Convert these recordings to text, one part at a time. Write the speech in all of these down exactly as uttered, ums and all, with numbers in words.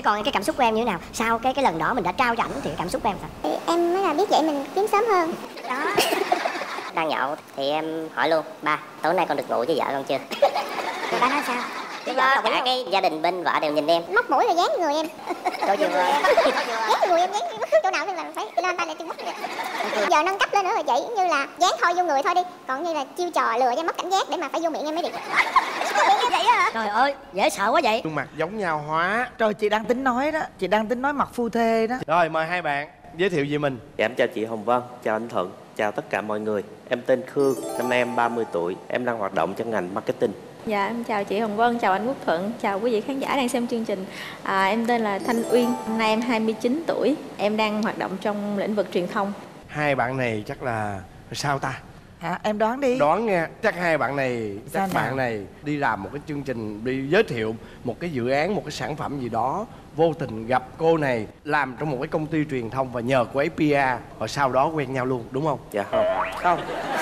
Còn cái cảm xúc của em như thế nào? Sau cái cái lần đó mình đã trao cho ảnh thì cảm xúc của em sao? Thì em mới là biết vậy mình kiếm sớm hơn. Đó. Đang nhậu thì em hỏi luôn: ba, tối nay con được ngủ với vợ con chưa? Thì ba nói sao? Lúc đó cả cái gia đình bên vợ đều nhìn em. Móc mũi rồi dán người em. Chỗ vừa Dán người em, dán chỗ nào thì là phải lên tay lại chân mất vậy. Giờ nâng cấp lên nữa rồi chị, như là dán thôi vô người thôi đi, còn như là chiêu trò lừa cho mất cảnh giác để mà phải vô miệng em mới được. Miệng như vậy hả? Trời ơi, dễ sợ quá vậy. Gương mặt giống nhau hóa. Rồi chị đang tính nói đó, chị đang tính nói mặt phu thê đó. Rồi mời hai bạn giới thiệu về mình. Dạ, em chào chị Hồng Vân, chào anh Thuận, chào tất cả mọi người. Em tên Khương, năm nay em ba mươi tuổi, em đang hoạt động trong ngành marketing. Dạ, em chào chị Hồng Vân, chào anh Quốc Thuận, chào quý vị khán giả đang xem chương trình. À, em tên là Thanh Uyên, năm nay em hai mươi chín tuổi, em đang hoạt động trong lĩnh vực truyền thông. Hai bạn này chắc là sao ta? Hả? Em đoán đi. Đoán nha, chắc hai bạn này, Sao chắc nào? bạn này đi làm một cái chương trình, đi giới thiệu một cái dự án, một cái sản phẩm gì đó, vô tình gặp cô này làm trong một cái công ty truyền thông và nhờ cô ấy pê e, và sau đó quen nhau luôn, đúng không? Dạ không. Không.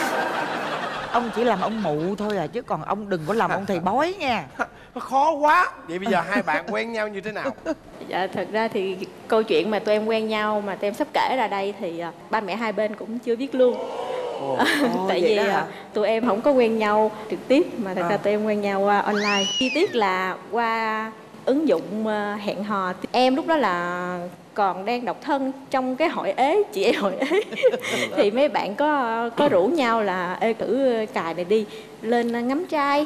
Ông chỉ làm ông mụ thôi à, chứ còn ông đừng có làm ông thầy bói nha. Nó khó quá. Vậy bây giờ hai bạn quen nhau như thế nào? Dạ, thật ra thì câu chuyện mà tụi em quen nhau mà tụi em sắp kể ra đây thì à, ba mẹ hai bên cũng chưa biết luôn. Ồ, Tại vậy vì đó hả? à, tụi em không có quen nhau trực tiếp mà thật À. ra tụi em quen nhau qua online. Chi tiết là qua ứng dụng à, hẹn hò. Em lúc đó là còn đang độc thân trong cái hội ế, chị em hội ế. Thì mấy bạn có có rủ nhau là ê thử cài này đi, lên ngắm trai.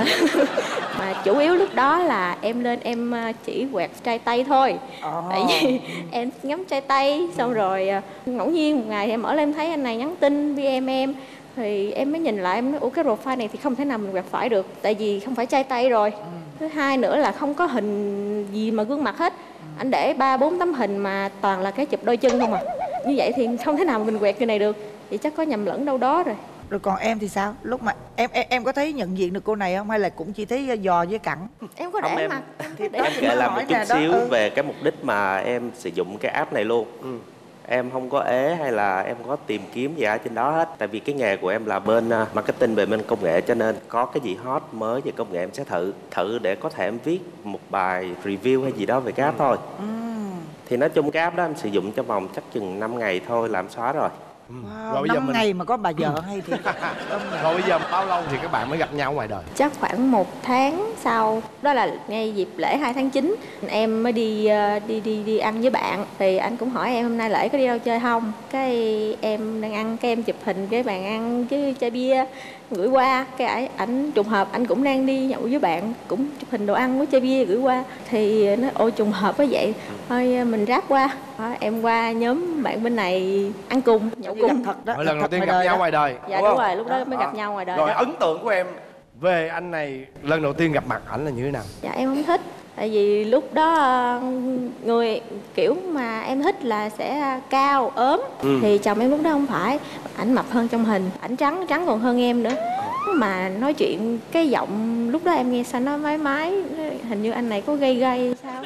Mà chủ yếu lúc đó là em lên em chỉ quẹt trai Tây thôi. Ồ. Tại vì em ngắm trai Tây, xong rồi ngẫu nhiên một ngày em mở lên em thấy anh này nhắn tin với em em thì em mới nhìn lại em nói ủa cái profile này thì không thể nào mình quẹt phải được, tại vì không phải trai Tây rồi. Thứ hai nữa là không có hình gì mà gương mặt hết. Anh để ba bốn tấm hình mà toàn là cái chụp đôi chân không à. Như vậy thì không thể nào mình quẹt cái này được. Vậy chắc có nhầm lẫn đâu đó rồi. Rồi còn em thì sao? Lúc mà em em, em có thấy nhận diện được cô này không, hay là cũng chỉ thấy dò với cẳng? Em có Không, để em- mặt em có để Em thì kể nó là hỏi một chút nè, đó, xíu ừ. về cái mục đích mà em sử dụng cái app này luôn. Ừ. Em không có ế hay là em có tìm kiếm gì ở trên đó hết. Tại vì cái nghề của em là bên uh, marketing, về bên công nghệ, cho nên có cái gì hot mới về công nghệ em sẽ thử. Thử để có thể em viết một bài review hay gì đó về cái app thôi. Ừ. Thì nói chung cái app đó em sử dụng trong vòng chắc chừng năm ngày thôi làm xóa rồi. Wow, Rồi bây giờ năm mình- ngày mà có bà vợ hay thì Rồi bây giờ bao lâu thì các bạn mới gặp nhau ngoài đời? Chắc khoảng một tháng sau, đó là ngay dịp lễ hai tháng chín, em mới đi ờ, đi đi đi ăn với bạn. Thì anh cũng hỏi em hôm nay lễ có đi đâu chơi không. Cái em đang ăn, cái em chụp hình cái bàn ăn với chai bia gửi qua. Cái ảnh, ảnh trùng hợp anh cũng đang đi nhậu với bạn, cũng chụp hình đồ ăn với chai bia gửi qua. Thì nó ôi trùng hợp quá vậy, thôi mình ráp qua. Đó, em qua nhóm bạn bên này ăn cùng, nhậu gặp cùng. thật đó. Rồi lần gặp đầu tiên thật gặp ngoài đời nhau đó. ngoài đời. Dạ đúng đúng không? rồi, lúc đó mới gặp Đó. nhau ngoài đời Rồi đó. ấn tượng của em về anh này lần đầu tiên gặp mặt ảnh là như thế nào? Dạ em không thích. Tại vì lúc đó ờ, người kiểu mà em thích là sẽ cao, ốm. Ừ. Thì chồng em lúc đó không phải. Ảnh mập hơn trong hình, ảnh trắng, trắng còn hơn em nữa. Mà nói chuyện cái giọng lúc đó em nghe sao nó mái mái, hình như anh này có gây gây sao.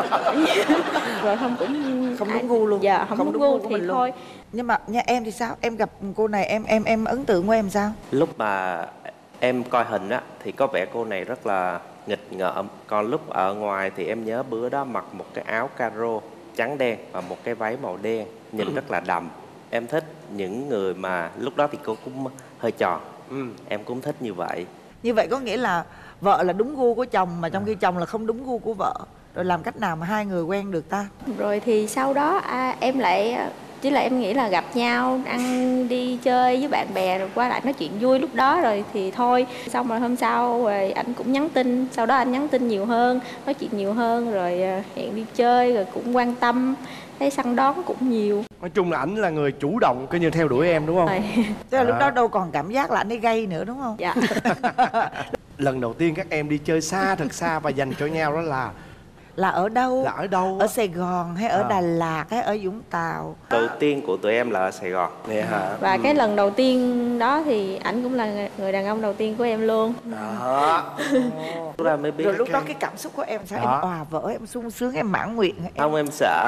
Rồi không cũng Không đúng gu luôn. Dạ không, Không đúng đúng gu gu của thì mình luôn. thôi. Nhưng mà nha, em thì sao? Em gặp cô này em em em ấn tượng của em sao? Lúc mà em coi hình á thì có vẻ cô này rất là nghịch ngợm. Còn lúc ở ngoài thì em nhớ bữa đó mặc một cái áo caro trắng đen và một cái váy màu đen, nhìn rất là đầm. Em thích những người mà lúc đó thì cô cũng hơi tròn. Ừ. Em cũng thích như vậy. Như vậy có nghĩa là vợ là đúng gu của chồng mà trong khi chồng là không đúng gu của vợ. Rồi làm cách nào mà hai người quen được ta? Rồi thì sau đó à, em lại chỉ là em nghĩ là gặp nhau ăn đi chơi với bạn bè rồi qua lại nói chuyện vui lúc đó rồi thì thôi. Xong rồi hôm sau rồi anh cũng nhắn tin, sau đó anh nhắn tin nhiều hơn, nói chuyện nhiều hơn, rồi à, hẹn đi chơi, rồi cũng quan tâm, thấy săn đón cũng nhiều. Nói chung là ảnh là người chủ động coi như theo đuổi em đúng không? Rồi. Tức là lúc À. đó đâu còn cảm giác là anh ấy gay nữa đúng không? Dạ. Lần đầu tiên các em đi chơi xa thật xa và dành cho nhau đó là Là ở đâu? là ở đâu? Ở Sài Gòn hay ở À. Đà Lạt hay ở Vũng Tàu? Đầu tiên của tụi em là ở Sài Gòn. Nè hả? Và cái lần đầu tiên đó thì ảnh cũng là người đàn ông đầu tiên của em luôn. Đó. Lúc đó mới biết. Rồi lúc đó cái cảm xúc của em sao? Đó. Em òa vỡ, em sung sướng, em mãn nguyện em, Không, em sợ.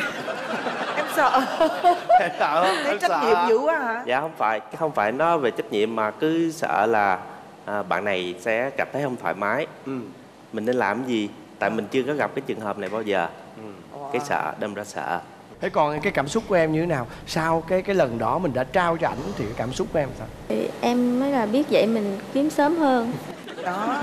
em sợ. Em sợ không? Thấy Em trách sợ nhiệm hả? dữ quá hả? Dạ không phải, không phải nói về trách nhiệm mà cứ sợ là à, bạn này sẽ cảm thấy không thoải mái. Ừ. Mình nên làm cái gì? tại mình chưa có gặp cái trường hợp này bao giờ. Ừ. Cái sợ, đâm ra sợ. Thế còn cái cảm xúc của em như thế nào? Sau cái cái lần đó mình đã trao cho ảnh thì cái cảm xúc của em sao? Thì em mới là biết vậy mình kiếm sớm hơn. Đó.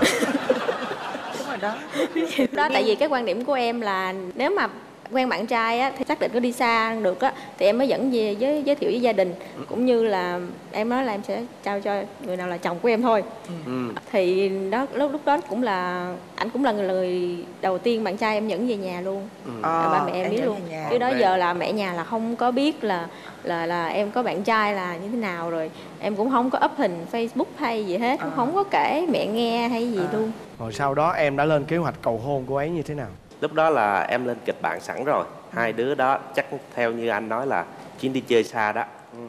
Đúng rồi đó. Đó, tại vì cái quan điểm của em là nếu mà quen bạn trai á, thì xác định có đi xa được á, thì em mới dẫn về với giới thiệu với gia đình, cũng như là em nói là em sẽ trao cho người nào là chồng của em thôi. Ừ. Thì đó, lúc lúc đó cũng là anh cũng là người, người đầu tiên bạn trai em dẫn về nhà luôn. Ừ. Là ba mẹ em biết luôn. Chứ đó Ok. giờ là mẹ nhà là không có biết là là là em có bạn trai là như thế nào, rồi em cũng không có up hình Facebook hay gì hết, cũng không có kể mẹ nghe hay gì luôn. Rồi sau đó em đã lên kế hoạch cầu hôn cô ấy như thế nào? Lúc đó là em lên kịch bản sẵn rồi. Hai đứa đó chắc theo như anh nói là chuyến đi chơi xa đó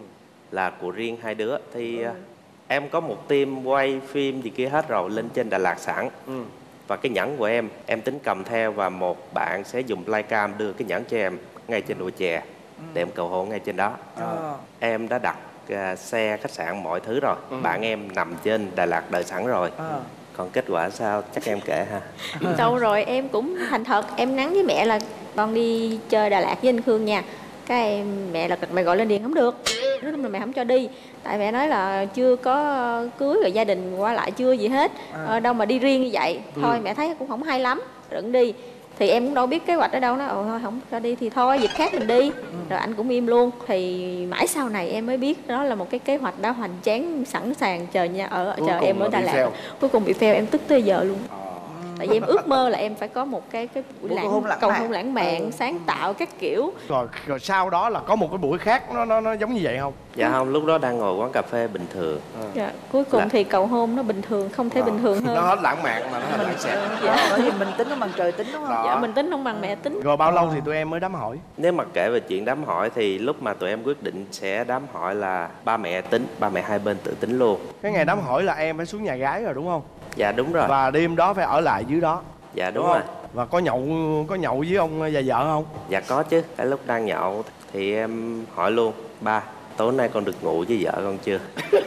là của riêng hai đứa. Thì uh, em có một team quay phim gì kia hết rồi, lên trên Đà Lạt sẵn. Ừ. Và cái nhẫn của em, em tính cầm theo, và một bạn sẽ dùng flycam đưa cái nhẫn cho em ngay trên đồi chè để em cầu hôn ngay trên đó. Ờ. Em đã đặt uh, xe, khách sạn, mọi thứ rồi. Bạn em nằm trên Đà Lạt đợi sẵn rồi. Ờ. Còn kết quả sao chắc em kể ha. Sau rồi em cũng thành thật, em nhắn với mẹ là con đi chơi Đà Lạt với anh Khương nha. Cái em, mẹ là mày gọi lên điện không được, nói chung là mẹ không cho đi, tại mẹ nói là chưa có cưới rồi gia đình qua lại chưa gì hết, ờ, đâu mà đi riêng như vậy. Thôi mẹ thấy cũng không hay lắm, đừng đi. Thì em cũng đâu biết kế hoạch ở đâu, nó ồ thôi không cho đi thì thôi, dịp khác mình đi. Rồi anh cũng im luôn. Thì mãi sau này em mới biết đó là một cái kế hoạch đã hoành tráng sẵn sàng chờ nha, ở Cuối chờ cùng em ở là Đà bị Lạt. fail. Cuối cùng bị fail, em tức tới giờ luôn. Tại vì em ước mơ là em phải có một cái cái buổi Buổi cầu hôn lãng lãng cầu mạn. hôn lãng mạn, Ừ. sáng tạo các kiểu. Rồi, rồi sau đó là có một cái buổi khác nó nó nó giống như vậy không? Dạ không, lúc đó đang ngồi quán cà phê bình thường. Dạ, cuối cùng Là- thì cầu hôn nó bình thường, không thể bình thường hơn. Nó hết lãng mạn mà nó hết lãng xẹt. Dạ. Bởi vì mình tính nó bằng trời tính đúng không? Đó. Dạ, mình tính không bằng mẹ tính. Rồi bao lâu thì tụi em mới đám hỏi? Nếu mà kể về chuyện đám hỏi thì lúc mà tụi em quyết định sẽ đám hỏi là ba mẹ tính, ba mẹ hai bên tự tính luôn. Cái ngày đám hỏi là em phải xuống nhà gái rồi đúng không? Dạ đúng rồi. Và đêm đó phải ở lại dưới đó. Dạ đúng Đúng rồi. không? Và có nhậu có nhậu với ông già vợ không? Dạ có chứ. Cái lúc đang nhậu thì em hỏi luôn: ba, tối nay con được ngủ với vợ con chưa?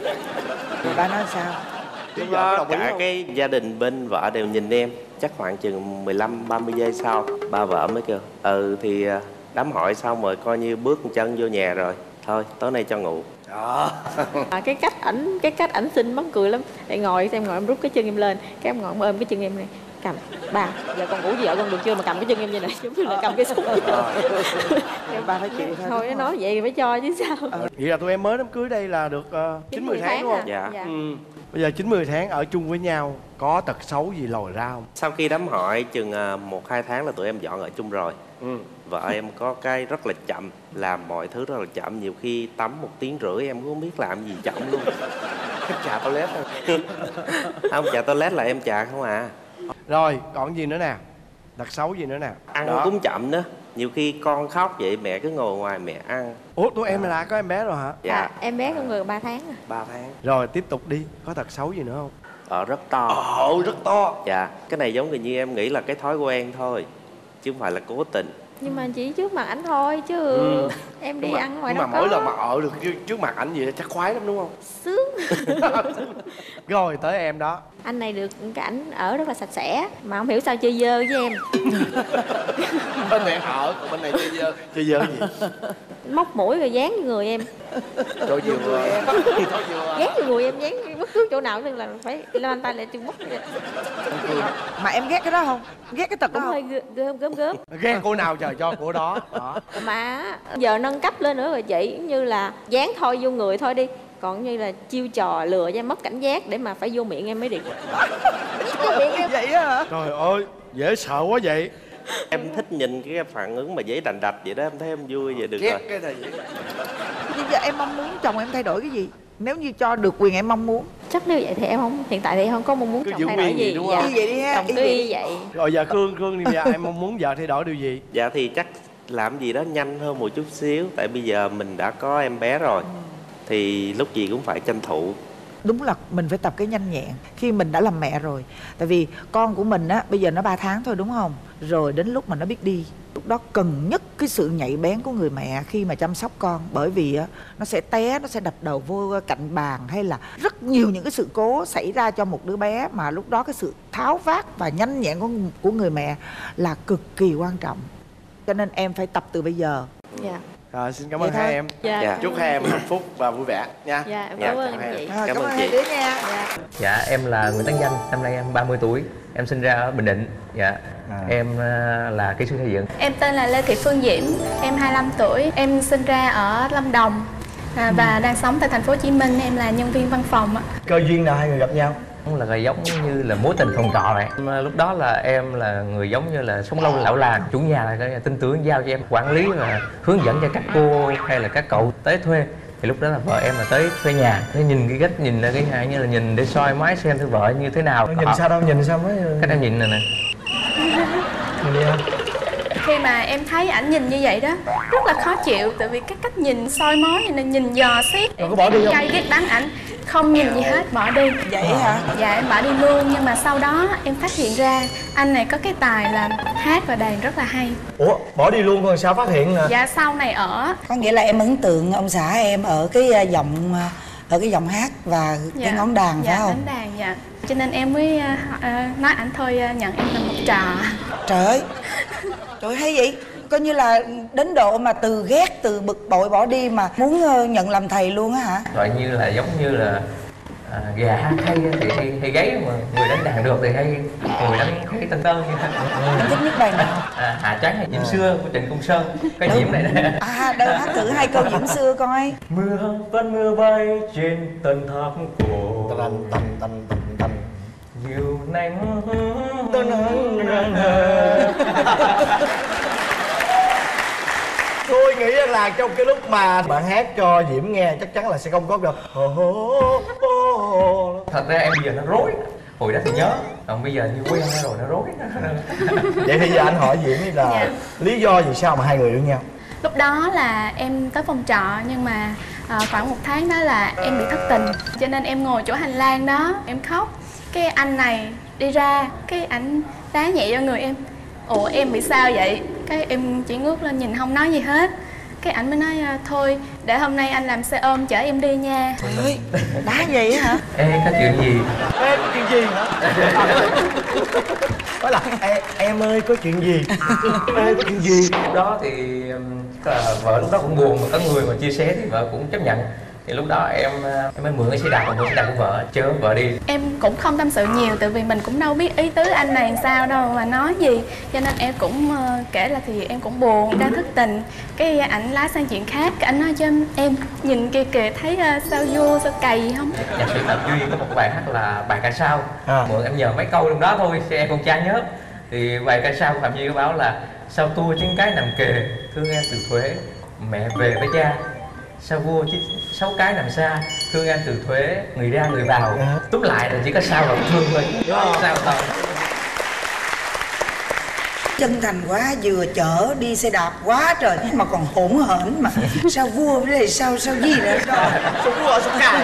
Rồi ba nói sao? Lúc đó cả cái gia đình bên vợ đều nhìn em. Chắc khoảng chừng mười lăm ba mươi giây sau, ba vợ mới kêu: ừ thì đám hỏi xong rồi, coi như bước một chân vô nhà rồi, thôi tối nay cho ngủ. Đó. À, cái cách ảnh cái cách ảnh xinh mắc cười lắm. Để ngồi em ngồi em rút cái chân em lên, cái em ngồi em ôm cái chân em này, cầm ba giờ con ngủ với vợ con được chưa, mà cầm cái chân em như này giống như là cầm cái súng. Em ba phải chịu thôi. Thôi nó nói vậy thì phải cho chứ sao. Vậy là tụi em mới đám cưới đây là được uh, chín mười tháng đúng không? Dạ. Dạ. Ừ. Bây giờ chín mười tháng ở chung với nhau, có tật xấu gì lòi ra không? Sau khi đám hỏi chừng à, một hai tháng là tụi em dọn ở chung rồi. Ừ. Vợ em có cái rất là chậm, làm mọi thứ rất là chậm. Nhiều khi tắm một tiếng rưỡi em cũng không biết làm gì, chậm luôn. Chà toilet thôi. Không, chà toilet là em chà không à. Rồi, còn gì nữa nè? Tật xấu gì nữa nè? Ăn Đó. cũng chậm nữa. Nhiều khi con khóc vậy mẹ cứ ngồi ngoài mẹ ăn. Ủa, tụi em là có em bé rồi hả? Dạ, À, em bé con người ba tháng à. ba tháng. Rồi, tiếp tục đi. Có tật xấu gì nữa không? Ở rất to. Ồ, rất to. Dạ, cái này giống như em nghĩ là cái thói quen thôi, chứ không phải là cố tình. Nhưng mà chỉ trước mặt ảnh thôi chứ Ừ. em đi Nhưng mà, ăn ngoài nhưng đâu mà mỗi có. lần mà ở được trước, trước mặt ảnh vậy chắc khoái lắm đúng không? Sướng. Rồi, tới em đó. Anh này được cái ảnh ở rất là sạch sẽ, mà không hiểu sao chơi dơ với em. Bên này ở, còn bên này chơi dơ. Chơi dơ gì? Móc mũi rồi dán vô người em. Rồi vừa vừa. Rồi vừa. Dán vô người em, dán bất cứ chỗ nào nên là phải lên tay lại chung móc vậy. Mà em ghét cái đó không? Ghét cái tật đó Cũng hơi không? gơ- gớm gớm gớm. Ghen cô nào trời cho cô đó. Đó. Mà giờ nâng cấp lên nữa rồi chị, như là dán thôi vô người thôi đi, còn như là chiêu trò lừa cho em mất cảnh giác để mà phải vô miệng em mới được. Vậy á hả? Trời ơi, dễ sợ quá vậy. Em thích nhìn cái phản ứng mà giấy đành đạch vậy đó, em thấy em vui vậy được Ghét rồi. cái này. Bây giờ em mong muốn chồng em thay đổi cái gì? Nếu như cho được quyền em mong muốn. Chắc nếu vậy thì em không, hiện tại thì em không có mong muốn Cứ chồng giữ thay đổi nguyên vậy gì. đúng Dạ. không? Y vậy đi ha, Chồng y cứ vậy y đi. vậy. Rồi giờ Khương, Khương đi giờ em mong muốn vợ thay đổi điều gì? Dạ thì chắc làm gì đó nhanh hơn một chút xíu. Tại bây giờ mình đã có em bé rồi, thì lúc gì cũng phải tranh thủ. Đúng là mình phải tập cái nhanh nhẹn khi mình đã làm mẹ rồi. Tại vì con của mình á, bây giờ nó ba tháng thôi đúng không? Rồi đến lúc mà nó biết đi, Lúc đó cần nhất cái sự nhạy bén của người mẹ khi mà chăm sóc con. Bởi vì á, nó sẽ té, nó sẽ đập đầu vô cạnh bàn, hay là rất nhiều những cái sự cố xảy ra cho một đứa bé. Mà lúc đó cái sự tháo vát và nhanh nhẹn của, của người mẹ là cực kỳ quan trọng. Cho nên em phải tập từ bây giờ. Dạ. Rồi, xin cảm Vậy ơn thôi. hai em. Dạ. Chúc hai em hạnh phúc và vui vẻ nha. Dạ, em Dạ, cảm ơn cảm anh ơn chị. Rồi, Cảm cảm ơn ơn chị. hai đứa nha. Dạ. Dạ em là Nguyễn Tấn Danh, năm nay em ba mươi tuổi. Em sinh ra ở Bình Định. Dạ. À. Em à, là kỹ sư xây dựng. Em tên là Lê Thị Phương Diễm, em hai mươi lăm tuổi, em sinh ra ở Lâm Đồng à, và đang sống tại thành phố Hồ Chí Minh. Em là nhân viên văn phòng ạ. Cơ duyên nào hai người gặp nhau? Cũng là giống như là mối tình phòng trọ này. Em, lúc đó là em là người giống như là sống lâu lão làng, chủ nhà là cái tin tưởng giao cho em quản lý và hướng dẫn cho các cô hay là các cậu tới thuê. Thì lúc đó là vợ em là tới thuê nhà, thế nhìn cái cách nhìn là cái hai như là nhìn để soi mói xem thử vợ như thế nào. Nhìn sao đâu, nhìn sao mới... Cách em nhìn này nè. Nhìn đi ha. Khi mà em thấy ảnh nhìn như vậy đó, rất là khó chịu. Tại vì cái cách nhìn soi mói này, nhìn dò xét. Rồi có bỏ đi không? Cay ghét đắng ảnh, không nhìn gì hết, bỏ đi. Vậy hả? Dạ em bỏ đi luôn. Nhưng mà sau đó em phát hiện ra anh này có cái tài là hát và đàn rất là hay. Ủa, bỏ đi luôn còn sao phát hiện nè? Dạ sau này ở Có nghĩa là em ấn tượng ông xã em ở cái à, giọng à, ở cái giọng hát và dạ, cái ngón đàn dạ, phải không? đánh đàn dạ. Cho nên em mới à, à, nói ảnh thôi à, nhận em là một trò. Trời ơi, trời ơi, hay vậy. Coi như là đến độ mà từ ghét, từ bực bội bỏ đi mà muốn ờ, nhận làm thầy luôn á hả? Gọi như là giống như là à, gà hát hay thì hay, hay gáy, mà người đánh đàn được thì hay người đánh hay tân tân như thế. Em thích nhất bài nào? À, Hạ Trắng hay Diễm Xưa của Trịnh Công Sơn, cái Diễm này nè. À, đâu hát thử hai câu Diễm Xưa coi. Mưa vẫn mưa bay trên tầng tháp cổ, Tần tần tần tần tần. nhiều nắng Tôi nghĩ là trong cái lúc mà bạn hát cho Diễm nghe chắc chắn là sẽ không có được. Thật ra em bây giờ nó rối, hồi đó thì nhớ, còn bây giờ như quen rồi nó rối. Vậy thì giờ anh hỏi Diễm là Dạ. lý do vì sao mà hai người yêu nhau? Lúc đó là em tới phòng trọ nhưng mà à, khoảng một tháng đó là em bị thất tình. Cho nên em ngồi chỗ hành lang đó, em khóc. Cái anh này đi ra, cái ảnh đá nhẹ vào người em. Ủa em bị sao vậy? Cái em chỉ ngước lên nhìn không nói gì hết. Cái ảnh mới nói thôi để hôm nay anh làm xe ôm chở em đi nha. Trời ơi, đá vậy hả? Ê, có chuyện gì? Em có chuyện gì hả? Nói là em, em ơi có chuyện gì? Em ơi có chuyện gì? Lúc đó thì um, là vợ lúc đó cũng buồn, mà có người mà chia sẻ thì vợ cũng chấp nhận. Thì lúc đó em em mới mượn cái xe đạp, mượn xe đạp của vợ chở vợ đi. Em cũng không tâm sự nhiều tại vì mình cũng đâu biết ý tứ anh này làm sao đâu mà nói gì. Cho nên em cũng uh, kể là thì em cũng buồn, đang thất tình. Cái ảnh lái sang chuyện khác, cái ảnh nói cho em, em nhìn kia kìa thấy uh, sao vua, sao cày gì không? Nhạc sĩ Tập Duy có một bài hát là bài ca sao. À. Mượn em nhờ mấy câu trong đó thôi, em con trai nhớ. Thì bài ca sao của Phạm Duy có báo là sao tua chín cái nằm kề, thương em từ thuế, mẹ về với cha. Sao vua chứ sáu cái nằm xa, thương em từ thuế, người ra người vào. À. Túm lại là chỉ có sao là thương thôi, sao thôi. Chân thành quá, vừa chở đi xe đạp quá trời mà còn hỗn hển mà. Sao vua với lại sao sao gì nữa đó. Súng vợ súng cài.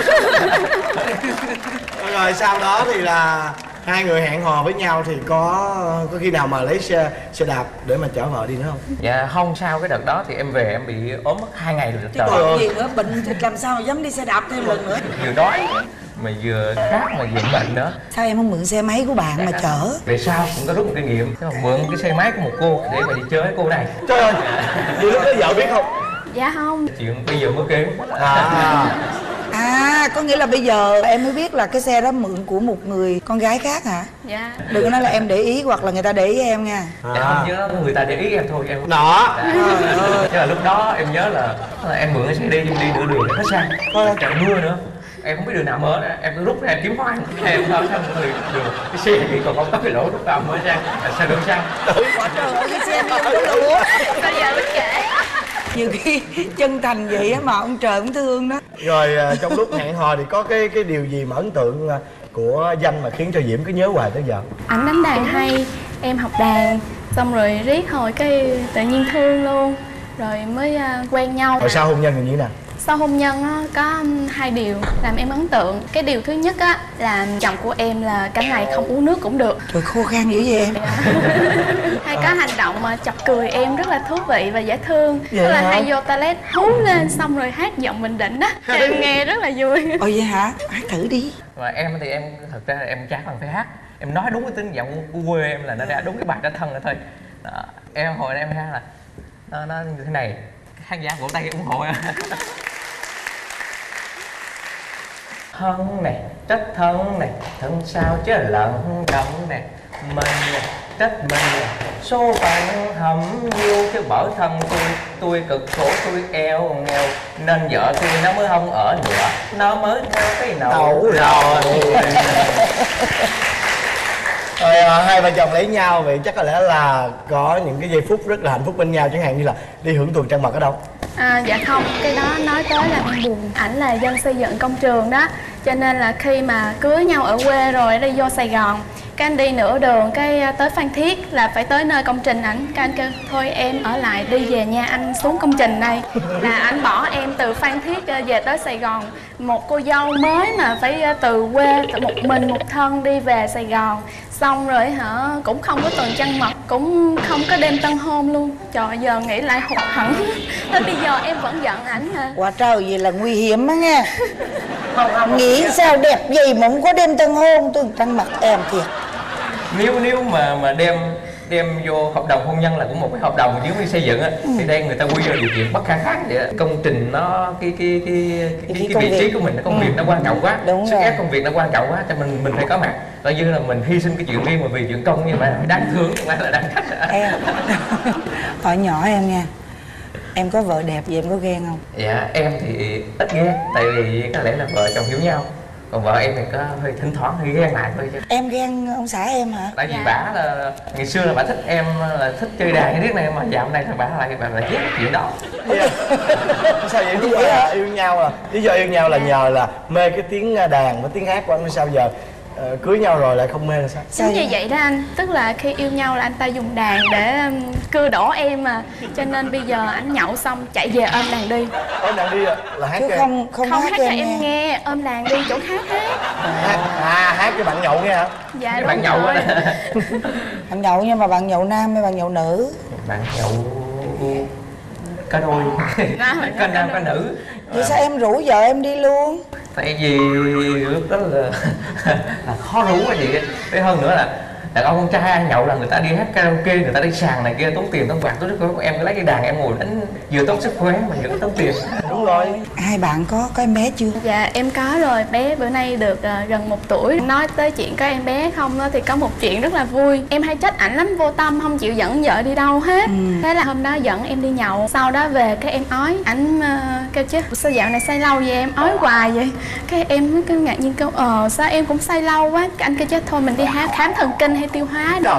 Rồi sau đó thì là hai người hẹn hò với nhau thì có có khi nào mà lấy xe xe đạp để mà chở vợ đi nữa không? Dạ không, sao cái đợt đó thì em về em bị ốm mất hai ngày rồi Chứ trời. còn gì nữa, bệnh thì làm sao mà dám đi xe đạp thêm lần nữa. Vừa đói mà vừa khát mà vừa bệnh nữa. Sao em không mượn xe máy của bạn mà chở? Về sau cũng có rút một kinh nghiệm, thế mà mượn cái xe máy của một cô để mà đi chơi với cô này. Trời ơi, vậy lúc đó vợ biết không? Dạ không. Chuyện bây giờ mới kêu. À, À, có nghĩa là bây giờ em mới biết là cái xe đó mượn của một người con gái khác hả? Dạ. Đừng có nói là em để ý hoặc là người ta để ý em nha. Dạ không, chứ người ta để ý em thôi em. đó. Dạ. Nhưng mà lúc đó em nhớ là, là em mượn cái xe đi, em đi nửa đường hết xăng, trời mưa nữa. Em không biết đường nào mở nữa, em cứ rút ra em kiếm hoang. Em không xong người đường cái xe thì còn không có cái lỗ rút vào mở xăng, là sao được xăng. Quả trời ơi, cái xe nó không có lúa. Bây giờ mới kể. Nhiều khi chân thành vậy á mà ông trời cũng thương đó. Rồi à, trong lúc hẹn hò thì có cái cái điều gì mà ấn tượng à, của Danh mà khiến cho Diễm cứ nhớ hoài tới giờ? Ảnh đánh đàn hay, em học đàn, xong rồi riết hồi cái tự nhiên thương luôn, rồi mới uh, quen nhau. Rồi sau hôn nhân thì như thế nào? Sau hôn nhân á, có hai điều làm em ấn tượng. Cái điều thứ nhất á là chồng của em là cả ngày không uống nước cũng được. Trời, khô khan dữ vậy em. Hay có hành động mà chọc cười em rất là thú vị và dễ thương. Vậy Tức là hả? hay vô toilet hú lên xong rồi hát giọng Bình Định á. Em nghe rất là vui. Ồ vậy hả? Hát thử đi. Và em thì em thật ra là em chán bằng phải hát. Em nói đúng cái tính giọng của quê em là nó ra đúng cái bài đó thân rồi thôi. Đó. Em hồi em hát là nó, nó như thế này. Khán giả vỗ tay ủng hộ em. Thân này, trách thân này, thân sao chứ lận đậm nè. Mình nè, trách mình nè, số phận hầm vô chứ bởi thân tôi. Tôi cực khổ, tôi eo nghèo, nên vợ tôi nó mới không ở nữa. Nó mới theo cái nậu rồi. Rồi à, hai vợ chồng lấy nhau vậy chắc có lẽ là có những cái giây phút rất là hạnh phúc bên nhau, chẳng hạn như là đi hưởng tuần trăng mật ở đâu? À, dạ không, cái đó nói tới là em buồn. Ảnh là dân xây dựng công trường đó, cho nên là khi mà cưới nhau ở quê rồi đi vô Sài Gòn, cái anh đi nửa đường cái tới Phan Thiết là phải tới nơi công trình ảnh, cái anh kêu thôi em ở lại đi về nha, anh xuống công trình đây. Là anh bỏ em từ Phan Thiết về tới Sài Gòn, một cô dâu mới mà phải từ quê một mình một thân đi về Sài Gòn. Xong rồi hả, cũng không có tuần trăng mật, cũng không có đêm tân hôn luôn. Trời, giờ nghĩ lại hụt hẫng. Tới bây giờ em vẫn giận ảnh hả? Quá trời, vậy là nguy hiểm á nghe. Nghĩ sao đẹp gì mà không có đêm tân hôn, tuần trăng mật em thiệt. Nếu nếu mà mà đem đem vô hợp đồng hôn nhân là cũng một cái hợp đồng giống như xây dựng á, ừ. Thì đây người ta quy ra điều kiện bất khả kháng vậy á. Công trình nó cái cái cái cái, cái, cái vị trí của mình, công việc ừ. nó quan trọng quá, đúng sức ép công việc nó quan trọng quá, cho mình mình phải có mặt. Coi như là mình hy sinh cái chuyện riêng mà vì chuyện công, như vậy là phải đáng thương, không phải là đáng trách. Em hỏi nhỏ em nha, em có vợ đẹp vậy em có ghen không? Dạ em thì ít ghen, tại vì có lẽ là vợ chồng hiểu nhau. Còn vợ em thì có hơi thỉnh thoảng hơi ghen lại thôi chứ. Em ghen ông xã em hả? Tại vì dạ. bả là ngày xưa là bả thích em là thích chơi đàn cái riết này, mà dạo này là bả lại bả lại ghét chuyện đó. Yeah. Sao vậy? Lúc mà yêu nhau là lý do yêu nhau là nhờ là mê cái tiếng đàn với tiếng hát của anh, sao giờ uh, cưới nhau rồi lại không mê là sao? Sao như vậy đó anh, tức là khi yêu nhau là anh ta dùng đàn để um, cưa đổ em mà, cho nên bây giờ anh nhậu xong chạy về ôm đàn đi. Ôm đàn đi là hát chứ cho không không, không hát, hát cho em nghe. nghe, ôm đàn đi chỗ khác hết. À, à hát cho bạn nhậu nghe hả? Dạ cái đúng bạn nhậu rồi. Bạn nhậu nhưng mà bạn nhậu nam hay bạn nhậu nữ? Bạn nhậu có đôi, có nam có nữ. Vậy sao em rủ vợ em đi luôn? Tại vì lúc đó là là khó rủ cái gì. Thế hơn nữa là đàn ông con trai ăn nhậu là người ta đi hát karaoke, người ta đi sàn này kia, tốn tiền tốn bạc, tốn của em cứ lấy cái đàn em ngồi đánh, vừa tốn sức khỏe mà vừa tốn tiền. Đúng rồi. Hai bạn có có em bé chưa? Dạ em có rồi, bé bữa nay được uh, gần một tuổi. Nói tới chuyện có em bé không đó, thì có một chuyện rất là vui. Em hay trách ảnh lắm, vô tâm không chịu dẫn vợ đi đâu hết. Ừ. Thế là hôm đó dẫn em đi nhậu, sau đó về cái em ói, ảnh uh, kêu chứ sao dạo này say lâu vậy em, ói hoài vậy. Cái em cứ ngạc nhiên kêu ờ sao em cũng say lâu quá. Cái anh kêu chứ thôi mình đi hát khám thần kinh hay tiêu hóa đâu.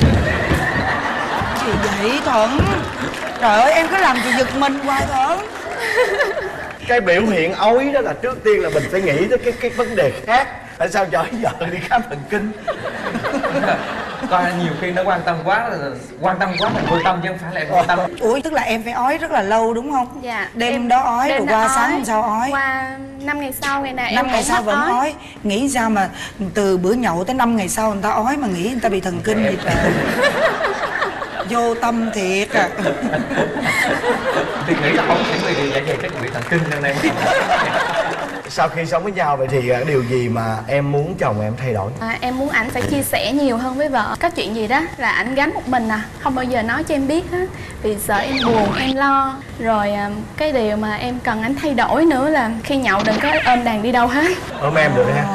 Gì vậy Thuận? Trời ơi em cứ làm gì giật mình hoài Thuận. Cái biểu hiện ói đó là trước tiên là mình phải nghĩ tới cái cái vấn đề khác. Tại sao cho vợ đi khám thần kinh? Coi nhiều khi nó quan tâm quá, là quan tâm quá mình vô tâm chứ không phải là em quan tâm. Ủa tức là em phải ói rất là lâu đúng không? Dạ. Đêm em, đó ói đêm rồi đó qua ói, sáng hôm sau ói. Qua năm ngày sau ngày nào em năm ngày sau vẫn ói. ói. Nghĩ sao mà từ bữa nhậu tới năm ngày sau người ta ói mà nghĩ người ta bị thần kinh vậy trời. Vô tâm thiệt à. Thì nghĩ là không những người dạ dày chắc bị thần kinh nên em. Sau khi sống với nhau vậy thì điều gì mà em muốn chồng em thay đổi? À, em muốn ảnh phải chia sẻ nhiều hơn với vợ. Có chuyện gì đó là ảnh gánh một mình à, không bao giờ nói cho em biết hết. Vì sợ em buồn, em lo. Rồi cái điều mà em cần ảnh thay đổi nữa là khi nhậu đừng có ôm đàn đi đâu hết. Ôm em được ha.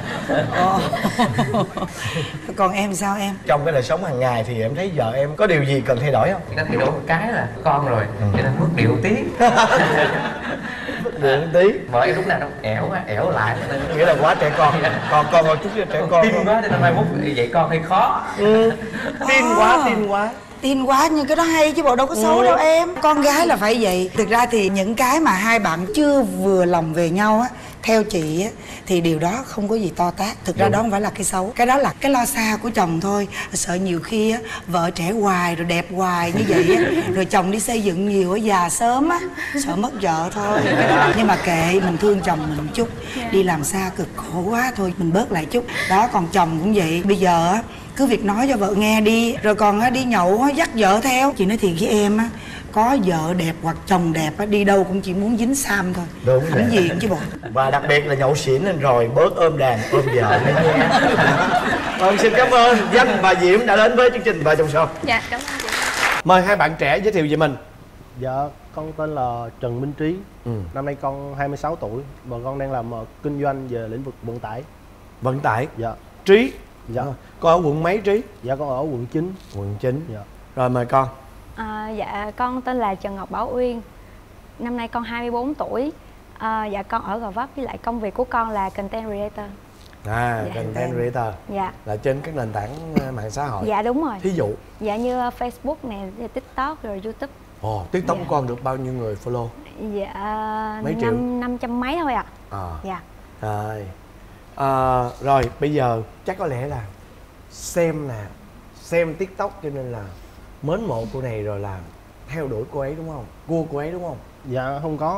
Còn em sao em? Trong cái đời sống hàng ngày thì em thấy vợ em có điều gì cần thay đổi không? Nó thay đổi một cái là con rồi, cho nên mất điệu tí. Mất điệu tí. Vợ em lúc nào đâu ẻo quá, ẻo lại. Nghĩa là quá trẻ con. Còn con hồi chút trẻ con. Tin quá cho nên mai mốt dạy con hơi khó. Ừ. Tin quá, tin quá. tin quá, nhưng cái đó hay chứ bộ đâu có xấu Ừ. đâu em. Con gái là phải vậy. Thực ra thì những cái mà hai bạn chưa vừa lòng về nhau á, theo chị á, thì điều đó không có gì to tát. Thực ra Đúng. đó không phải là cái xấu. Cái đó là cái lo xa của chồng thôi. Sợ nhiều khi á, vợ trẻ hoài rồi đẹp hoài như vậy á, rồi chồng đi xây dựng nhiều á, già sớm á, sợ mất vợ thôi. Nhưng mà kệ, mình thương chồng mình một chút. Đi làm xa cực khổ quá thôi, mình bớt lại chút. Đó, còn chồng cũng vậy. Bây giờ á, cứ việc nói cho vợ nghe đi. Rồi còn á, đi nhậu á, dắt vợ theo. Chị nói thiệt với em á, có vợ đẹp hoặc chồng đẹp á, đi đâu cũng chỉ muốn dính Sam thôi. Đúng Hãnh rồi. diện chứ bộ. Và đặc biệt là nhậu xỉn lên rồi bớt ôm đàn ôm vợ nữa nha. Vâng, xin cảm ơn Danh và Diễm đã đến với chương trình Vợ Chồng Son. Dạ, cảm ơn chị. Mời hai bạn trẻ giới thiệu về mình. Dạ, con tên là Trần Minh Trí. Ừ. Năm nay con hai mươi sáu tuổi và con đang làm uh, kinh doanh về lĩnh vực vận tải. Vận tải. Dạ. Trí. Dạ. Con ở quận mấy Trí? Dạ, con ở quận chín. Quận chín. Dạ. Rồi mời con. À, dạ con tên là Trần Ngọc Bảo Uyên. Năm nay con hai mươi bốn tuổi. À, dạ con ở Gò Vấp, với lại công việc của con là content creator. À, Dạ. content creator. Dạ. Là trên các nền tảng uh, mạng xã hội. Dạ đúng rồi. Thí dụ. Dạ như uh, Facebook nè, TikTok rồi YouTube. Ồ, TikTok Dạ. của con được bao nhiêu người follow? Dạ Mấy triệu? năm năm trăm mấy thôi ạ. À. Dạ. Rồi. À, rồi bây giờ chắc có lẽ là xem nè, xem TikTok cho nên là mến mộ cô này rồi là theo đuổi cô ấy đúng không? Cua cô ấy đúng không? Dạ, không có.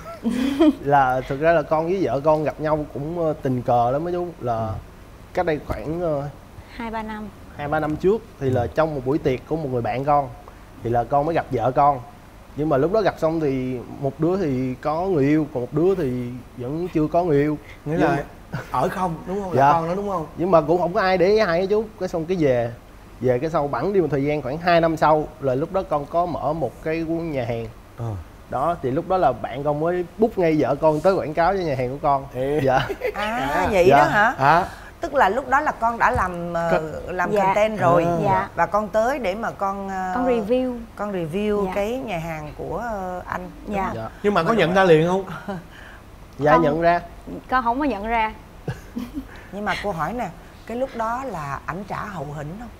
Là thực ra là con với vợ con gặp nhau cũng uh, tình cờ lắm mấy chú. Là cách đây khoảng uh, Hai ba năm. hai ba năm trước thì là trong một buổi tiệc của một người bạn con, thì là con mới gặp vợ con. Nhưng mà lúc đó gặp xong thì một đứa thì có người yêu, còn một đứa thì vẫn chưa có người yêu. Nghĩa Nhưng là mà- ở không đúng không? Dạ. Là con đó đúng không? nhưng mà cũng không có ai để ý ai hết chú. Cái xong cái về về cái sau bẵng đi một thời gian khoảng hai năm sau là lúc đó con có mở một cái nhà hàng. Ờ. Đó thì lúc đó là bạn con mới book ngay vợ con tới quảng cáo cho nhà hàng của con. Ê. Dạ. À, vậy Dạ. đó hả? Hả? Tức là lúc đó là con đã làm uh, làm Dạ. content rồi. À. Dạ. Và con tới để mà con uh, Con review. con review Dạ. cái nhà hàng của uh, anh. Dạ. Dạ. Nhưng mà có nhận ra liền không? Dạ Con- nhận ra. Con không có nhận ra. Nhưng mà cô hỏi nè, cái lúc đó là ảnh trả hậu hĩnh không?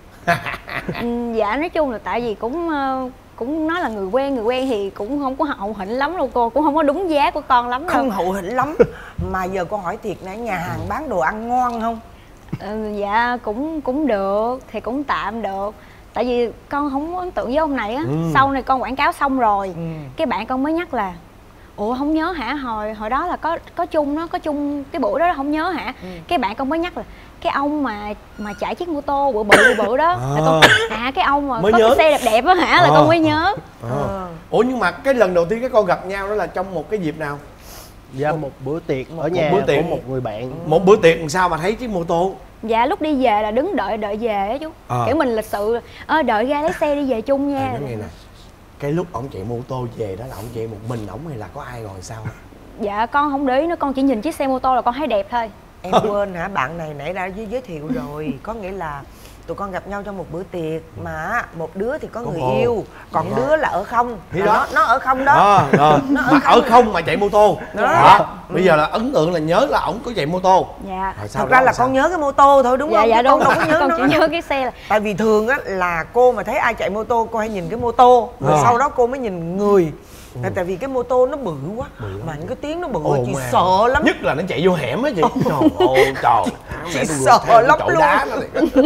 Ừ, dạ nói chung là tại vì cũng ờ, cũng nói là người quen người quen thì cũng không có hậu hĩnh lắm đâu cô, cũng không có đúng giá của con lắm đâu. Không hậu hĩnh lắm. Mà giờ cô hỏi thiệt nè, nhà hàng bán đồ ăn ngon không? Ừ, dạ cũng cũng được, thì cũng tạm được. Tại vì con không có ấn tượng với ông này á. Ừ. Sau này con quảng cáo xong rồi, Ừ. cái bạn con mới nhắc là ủa không nhớ hả, hồi hồi đó là có có chung đó, có chung cái buổi đó không nhớ hả? Ừ. Cái bạn con mới nhắc là cái ông mà mà chạy chiếc mô tô bự bự bự bự đó. Là con à cái ông mà Mới có nhớ. cái xe đẹp đẹp á hả, là Ờ. con mới nhớ. Ờ. Ủa nhưng mà cái lần đầu tiên các con gặp nhau đó là trong một cái dịp nào? Dạ một bữa tiệc Một ở nhà bữa tiệc. của một người bạn. Một bữa tiệc làm sao mà thấy chiếc mô tô? Dạ lúc đi về là đứng đợi đợi về á chú. Ờ. Kiểu mình lịch sự ơ đợi ra lấy xe đi về chung nha. À, nói nghe nè, cái lúc ổng chạy mô tô về đó là ổng chạy một mình ổng hay là có ai ngồi sau? Dạ con không để ý nữa, con chỉ nhìn chiếc xe mô tô là con thấy đẹp thôi. Em quên hả, bạn này nãy đã giới giới thiệu rồi. Có nghĩa là tụi con gặp nhau trong một bữa tiệc mà một đứa thì có người Ồ. yêu, còn Dạ. đứa là ở không. Thì Là đó. nó, nó ở không đó. Đó, rồi. Nó ở Mà không. ở không mà chạy mô tô. Đó. Đó. Bây giờ là ấn tượng là nhớ là ổng có chạy mô tô. Dạ. Rồi sau Thật đó ra là sao? con nhớ cái mô tô thôi đúng Dạ không? dạ Chứ đúng con đâu có nhớ con nó. chỉ nhớ cái xe là Tại vì thường á là cô mà thấy ai chạy mô tô cô hay nhìn cái mô tô, rồi Ờ. sau đó cô mới nhìn người. Tại- tại vì cái mô tô nó bự quá, mà những cái tiếng nó bự quá, chị sợ lắm. Nhất là nó chạy vô hẻm á chị. Trời ơi trời. Chị sợ lắm luôn. Đá nó,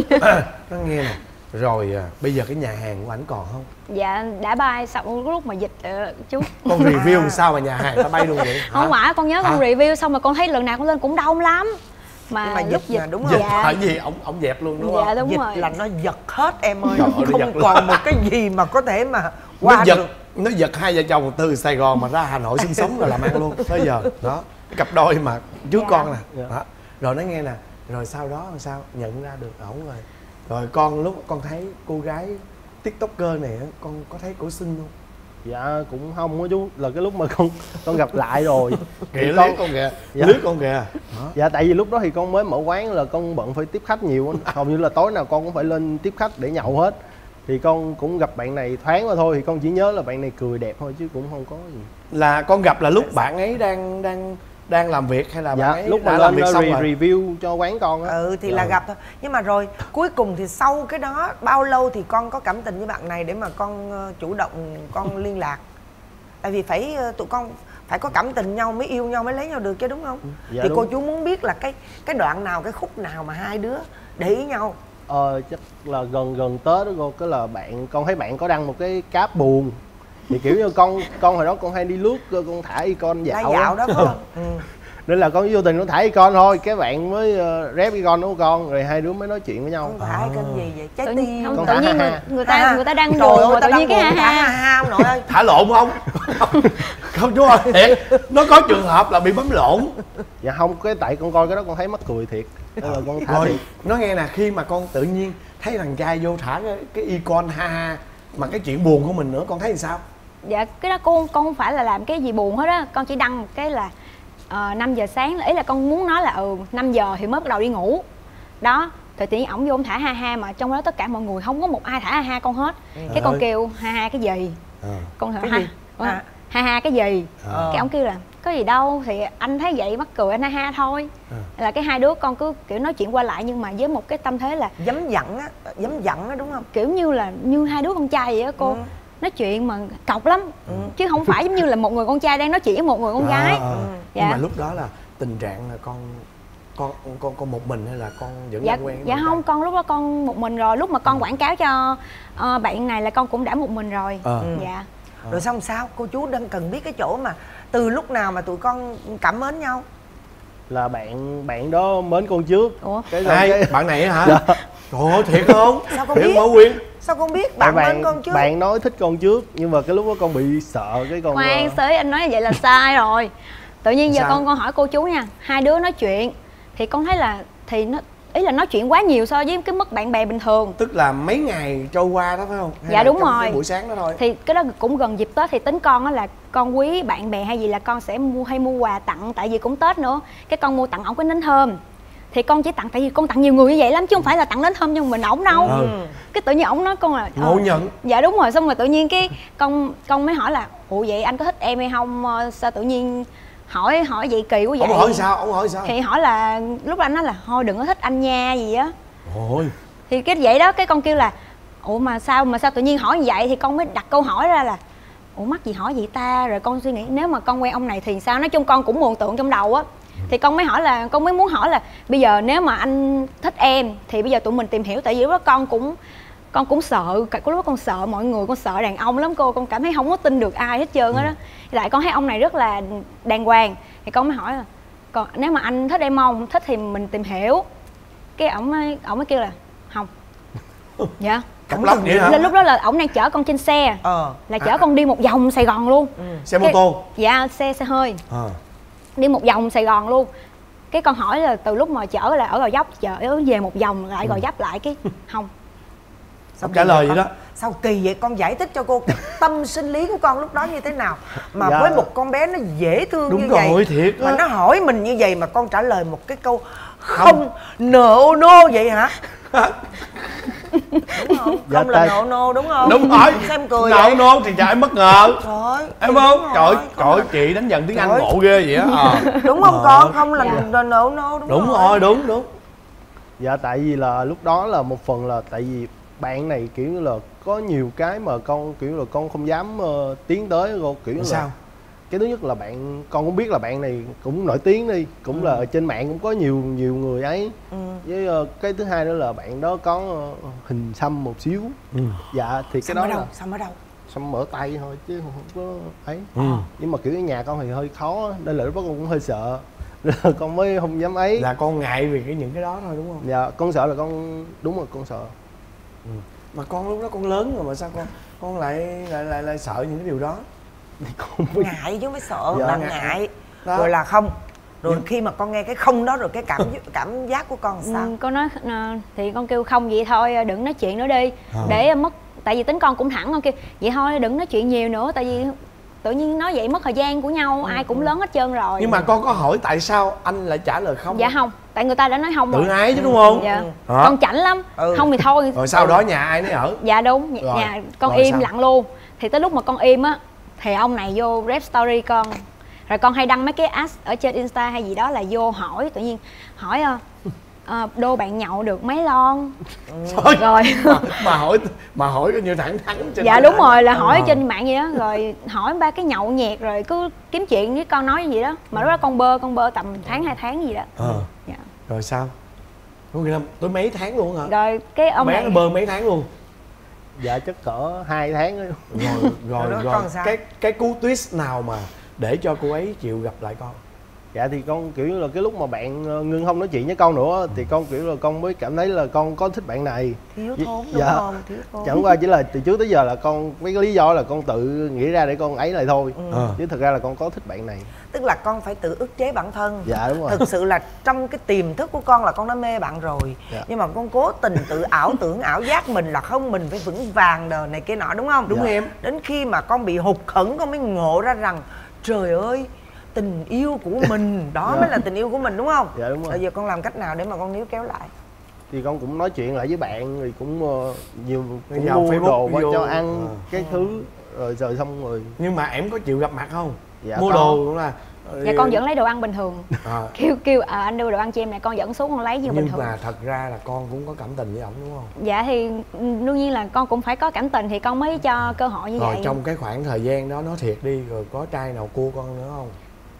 nó nghe nè. Rồi à, bây giờ cái nhà hàng của ảnh còn không? dạ đã bay xong lúc mà dịch ờ, chú. Con review làm sao mà nhà hàng ta bay luôn vậy? Không phải con nhớ con Hả? review xong mà con thấy lần nào con lên cũng đông lắm. Mà, Nhưng mà lúc dịch mà đúng Dịch không? Dạ. phải gì ổng ổng dẹp luôn đúng Dạ không? đúng Dịch rồi. là nó giật hết em ơi. Trời ơi, nó Không giật luôn. còn một cái gì mà có thể mà Nó qua giật được. nó giật hai vợ chồng từ Sài Gòn mà ra Hà Nội sinh sống rồi làm ăn luôn tới giờ đó, cái cặp đôi mà trước Dạ. con nè. Dạ. Đó. Rồi nó nghe nè, rồi sau đó làm sao nhận ra được ổng rồi, rồi con lúc con thấy cô gái tiktoker này á, con có thấy cổ xinh không? Dạ cũng không á chú, là cái lúc mà con con gặp lại rồi. Kìa Thì lướt con kìa, Dạ. lướt con kìa. Đó. Dạ tại vì lúc đó thì con mới mở quán là con bận phải tiếp khách nhiều á. Hầu như là tối nào con cũng phải lên tiếp khách để nhậu hết. Thì con cũng gặp bạn này thoáng qua thôi, thì con chỉ nhớ là bạn này cười đẹp thôi chứ cũng không có gì. Là con gặp là lúc bạn ấy đang đang đang làm việc hay là dạ bạn ấy lúc mà đã lên làm việc xong re rồi? review cho quán con á. Ừ thì dạ. là gặp thôi. Nhưng mà rồi cuối cùng thì sau cái đó bao lâu thì con có cảm tình với bạn này để mà con uh, chủ động con liên lạc? Tại vì phải uh, tụi con phải có cảm tình nhau mới yêu nhau mới lấy nhau được chứ, đúng không? Dạ, thì đúng. cô chú muốn biết là cái cái đoạn nào, cái khúc nào mà hai đứa để ý nhau. Ờ chắc là gần gần Tết đó cô, cái là bạn con thấy bạn có đăng một cái cáp buồn, thì kiểu như con con hồi đó con hay đi lướt con thả icon dạo, dạo đó phải không? Ừ. Nên là con vô tình con thả icon thôi, cái bạn mới uh, rep icon của con, rồi hai đứa mới nói chuyện với nhau. Con thả icon gì vậy? Trái Tự, tim. không, Con tự thả nhiên ha người, ha. người ta Ha. người ta đang Trời buồn ơi, mà ta tự đang nhiên cái buồn, ha thả ha ha. ha ông nội ơi. Thả lộn không? Không chú ơi, thiệt nó có trường hợp là bị bấm lộn. Dạ không, cái tại con coi cái đó con thấy mắc cười thiệt, nên là con thả Rồi thiệt. nó nghe nè, khi mà con tự nhiên thấy thằng trai vô thả cái, cái icon ha ha mà cái chuyện buồn của mình nữa, con thấy làm sao? Dạ cái đó con con không phải là làm cái gì buồn hết á, con chỉ đăng một cái là uh, năm giờ sáng, ý là con muốn nói là ừ năm giờ thì mới bắt đầu đi ngủ đó. Thì tự nhiên ổng vô ổng thả ha ha mà trong đó tất cả mọi người không có một ai thả ha ha con hết. Ừ. Cái con Ơi. kêu ha ha cái gì? À. Con hỏi Cái ha, gì? ha À. ha ha cái gì? À. Cái ổng kêu là có gì đâu, thì anh thấy vậy mắc cười anh ha ha thôi. À. Là cái hai đứa con cứ kiểu nói chuyện qua lại nhưng mà với một cái tâm thế là Dấm dặn á, dấm dặn á, đúng không? kiểu như là như hai đứa con trai vậy á cô. Ừ. Nói chuyện mà cọc lắm, Ừ. chứ không phải giống như là một người con trai đang nói chuyện với một người con gái. À, à. Dạ. Nhưng mà lúc đó là tình trạng là con con con con một mình hay là con vẫn Dạ, đang quen với dạ bạn không, con lúc đó con một mình rồi. Lúc mà con quảng cáo cho uh, bạn này là con cũng đã một mình rồi. Ờ. Dạ. Rồi xong sao? Cô chú đang cần biết cái chỗ mà từ lúc nào mà tụi con cảm mến nhau. Là bạn bạn đó mến con trước. Ủa? Cái rồi Ai? cái Bạn này á hả? Dạ. Trời ơi, thiệt không? Sao con Thiệt biết? Bảo Quyên? Sao con biết bạn bạn mến bạn con trước? bạn nói thích con trước, nhưng mà cái lúc đó con bị sợ cái con Khoan, ờ, sới anh nói như vậy là sai rồi. Tự nhiên giờ Sao? con con hỏi cô chú nha, hai đứa nói chuyện thì con thấy là thì nó ý là nói chuyện quá nhiều so với cái mức bạn bè bình thường. Tức là mấy ngày trôi qua đó phải không? Hay Dạ là đúng trong rồi. cái buổi sáng đó thôi. Thì cái đó cũng gần dịp Tết thì tính con á là con quý bạn bè hay gì là con sẽ mua hay mua quà tặng, tại vì cũng Tết nữa. Cái con mua tặng ổng cái nến thơm. Thì con chỉ tặng tại vì con tặng nhiều người như vậy lắm chứ không phải là tặng nến thơm cho mình ổng đâu. Ừ. Cái tự nhiên ổng nói con là Ngộ nhận. dạ đúng rồi, xong rồi tự nhiên cái con con mới hỏi là ủa vậy anh có thích em hay không? Ờ, sao tự nhiên hỏi hỏi vậy kỳ quá vậy? Ông hỏi sao? Ông hỏi sao? Thì hỏi là lúc đó anh nói là thôi đừng có thích anh nha gì á. Ôi. Thì cái vậy đó cái con kêu là ủa mà sao mà sao tự nhiên hỏi như vậy, thì con mới đặt câu hỏi ra là ủa mắc gì hỏi vậy ta. Rồi con suy nghĩ nếu mà con quen ông này thì sao, nói chung con cũng mường tượng trong đầu á. Thì con mới hỏi là con mới muốn hỏi là bây giờ nếu mà anh thích em thì bây giờ tụi mình tìm hiểu, tại vì lúc đó con cũng con cũng sợ, cái lúc đó con sợ mọi người, con sợ đàn ông lắm cô, con cảm thấy không có tin được ai hết trơn á đó. Lại con thấy ông này rất là đàng hoàng thì con mới hỏi là còn nếu mà anh thích em không, thích thì mình tìm hiểu. Cái ổng mới ổng mới kêu là không. Dạ. Cặp lóc vậy hả? Lên lúc đó là ổng đang chở con trên xe, Ờ. là chở con đi một vòng Sài Gòn luôn. Xe mô Cái- tô. Dạ xe xe hơi, À. đi một vòng Sài Gòn luôn. Cái con hỏi là từ lúc mà chở là ở Gò Vấp, chở về một vòng lại Gò Vấp lại cái không. Sao Ông trả kỳ lời con? vậy đó. Sao kỳ vậy? Con giải thích cho cô cái tâm sinh lý của con lúc đó như thế nào mà Dạ. với một con bé nó dễ thương Đúng như rồi, vậy thiệt mà á. nó hỏi mình như vậy mà con trả lời một cái câu không nợ nô vậy hả? Đúng không? Dạ, Không là tại- nợ nô đúng không? Đúng rồi. Xem cười Nợ vậy. nô thì trời em bất ngờ. Trời ơi, Em đúng không? rồi, Trời không trời là- chị đánh dần tiếng Anh Trời. ngộ ghê vậy á. À. Đúng không Ờ. con? Không là Dạ. nợ nô đúng, Đúng rồi, đúng đúng. Dạ tại vì là lúc đó là một phần là tại vì bạn này kiểu như là có nhiều cái mà con kiểu là con không dám uh, tiến tới cô, kiểu như là Sao? cái thứ nhất là bạn con cũng biết là bạn này cũng nổi tiếng đi, cũng Ừ. là ở trên mạng cũng có nhiều nhiều người ấy. Ừ. Với ờ, cái thứ hai nữa là bạn đó có ờ, hình xăm một xíu. Ừ. Dạ thì cái Xăm đó ở đâu? là Xăm ở đâu? xăm ở tay thôi chứ không có ấy. Ừ. Nhưng mà kiểu cái nhà con thì hơi khó á, nên là lúc đó con cũng hơi sợ nên là con mới không dám ấy. Là con ngại vì cái những cái đó thôi đúng không? Dạ con sợ là con đúng rồi con sợ. Mà con lúc đó con lớn rồi mà sao con con lại lại lại, lại sợ những cái điều đó? Con biết. Ngại chứ không phải sợ, Dạ. là ngại. Đó. Rồi là không. Rồi Nhưng- khi mà con nghe cái không đó rồi cái cảm cảm giác của con sao? Ừ, con nói ờ, thì con kêu không vậy thôi đừng nói chuyện nữa đi. À. Để mất, tại vì tính con cũng thẳng, con kêu vậy thôi đừng nói chuyện nhiều nữa, tại vì tự nhiên nói vậy mất thời gian của nhau, ai cũng lớn hết trơn rồi. Nhưng mà con có hỏi tại sao anh lại trả lời không? dạ không, tại người ta đã nói không Tự rồi. ái chứ đúng không? Dạ. Hả? Con chảnh lắm. Ừ. Không thì thôi. Rồi sau đó nhà ai nấy ở? Dạ đúng, nhà, Rồi. nhà con Rồi im sao? lặng luôn. Thì tới lúc mà con im á thì ông này vô rep story con, Rồi con hay đăng mấy cái ad ở trên Insta hay gì đó là vô hỏi, tự nhiên hỏi à, đô bạn nhậu được mấy lon. Thôi, rồi mà, mà hỏi mà hỏi như thẳng thắn trên dạ đúng rồi, là hỏi à. trên mạng vậy đó, rồi hỏi ba cái nhậu nhẹt rồi cứ kiếm chuyện với con nói gì đó, mà lúc đó con bơ con bơ tầm tháng hai tháng gì đó. À. Dạ. Rồi sao? Có nghĩa là tới mấy tháng luôn hả? Rồi cái ông bé này nó bơ mấy tháng luôn? Dạ chắc cỡ hai tháng đó. Rồi rồi Rồi rồi con sao? cái cái cú twist nào mà để cho cô ấy chịu gặp lại con? Dạ thì con kiểu như là cái lúc mà bạn ngưng không nói chuyện với con nữa thì con kiểu là con mới cảm thấy là con có thích bạn này. Thiếu Dạ. thốn đúng Dạ. không? Thiếu thốn. Chẳng qua chỉ là từ trước tới giờ là con mấy cái lý do là con tự nghĩ ra để con ấy lại thôi. Ừ. À. Chứ thực ra là con có thích bạn này. Tức là con phải tự ức chế bản thân. Dạ đúng rồi. Thực sự là trong cái tiềm thức của con là con đã mê bạn rồi. Dạ. Nhưng mà con cố tình tự ảo tưởng ảo giác mình là không, mình phải vững vàng đời này kia nọ đúng không? Đúng Dạ. em. Đến khi mà con bị hụt hẫng con mới ngộ ra rằng trời ơi, tình yêu của mình đó Dạ. mới là tình yêu của mình đúng không? Dạ đúng rồi. Bây giờ con làm cách nào để mà con níu kéo lại? Thì con cũng nói chuyện lại với bạn rồi cũng uh, nhiều cũng Vào mua Facebook đồ qua vô. cho ăn À. cái thứ rồi rồi xong rồi. Nhưng mà em có chịu gặp mặt không? Dạ Mua có. đồ cũng là dạ con vẫn lấy đồ ăn bình thường. à. Kêu kêu à, anh đưa đồ ăn cho em này, con dẫn xuống con lấy như bình Nhưng thường. mà thật ra là con cũng có cảm tình với ổng đúng không? Dạ thì đương nhiên là con cũng phải có cảm tình thì con mới cho cơ hội như Rồi vậy. trong cái khoảng thời gian đó nói thiệt đi, rồi có trai nào cua con nữa không?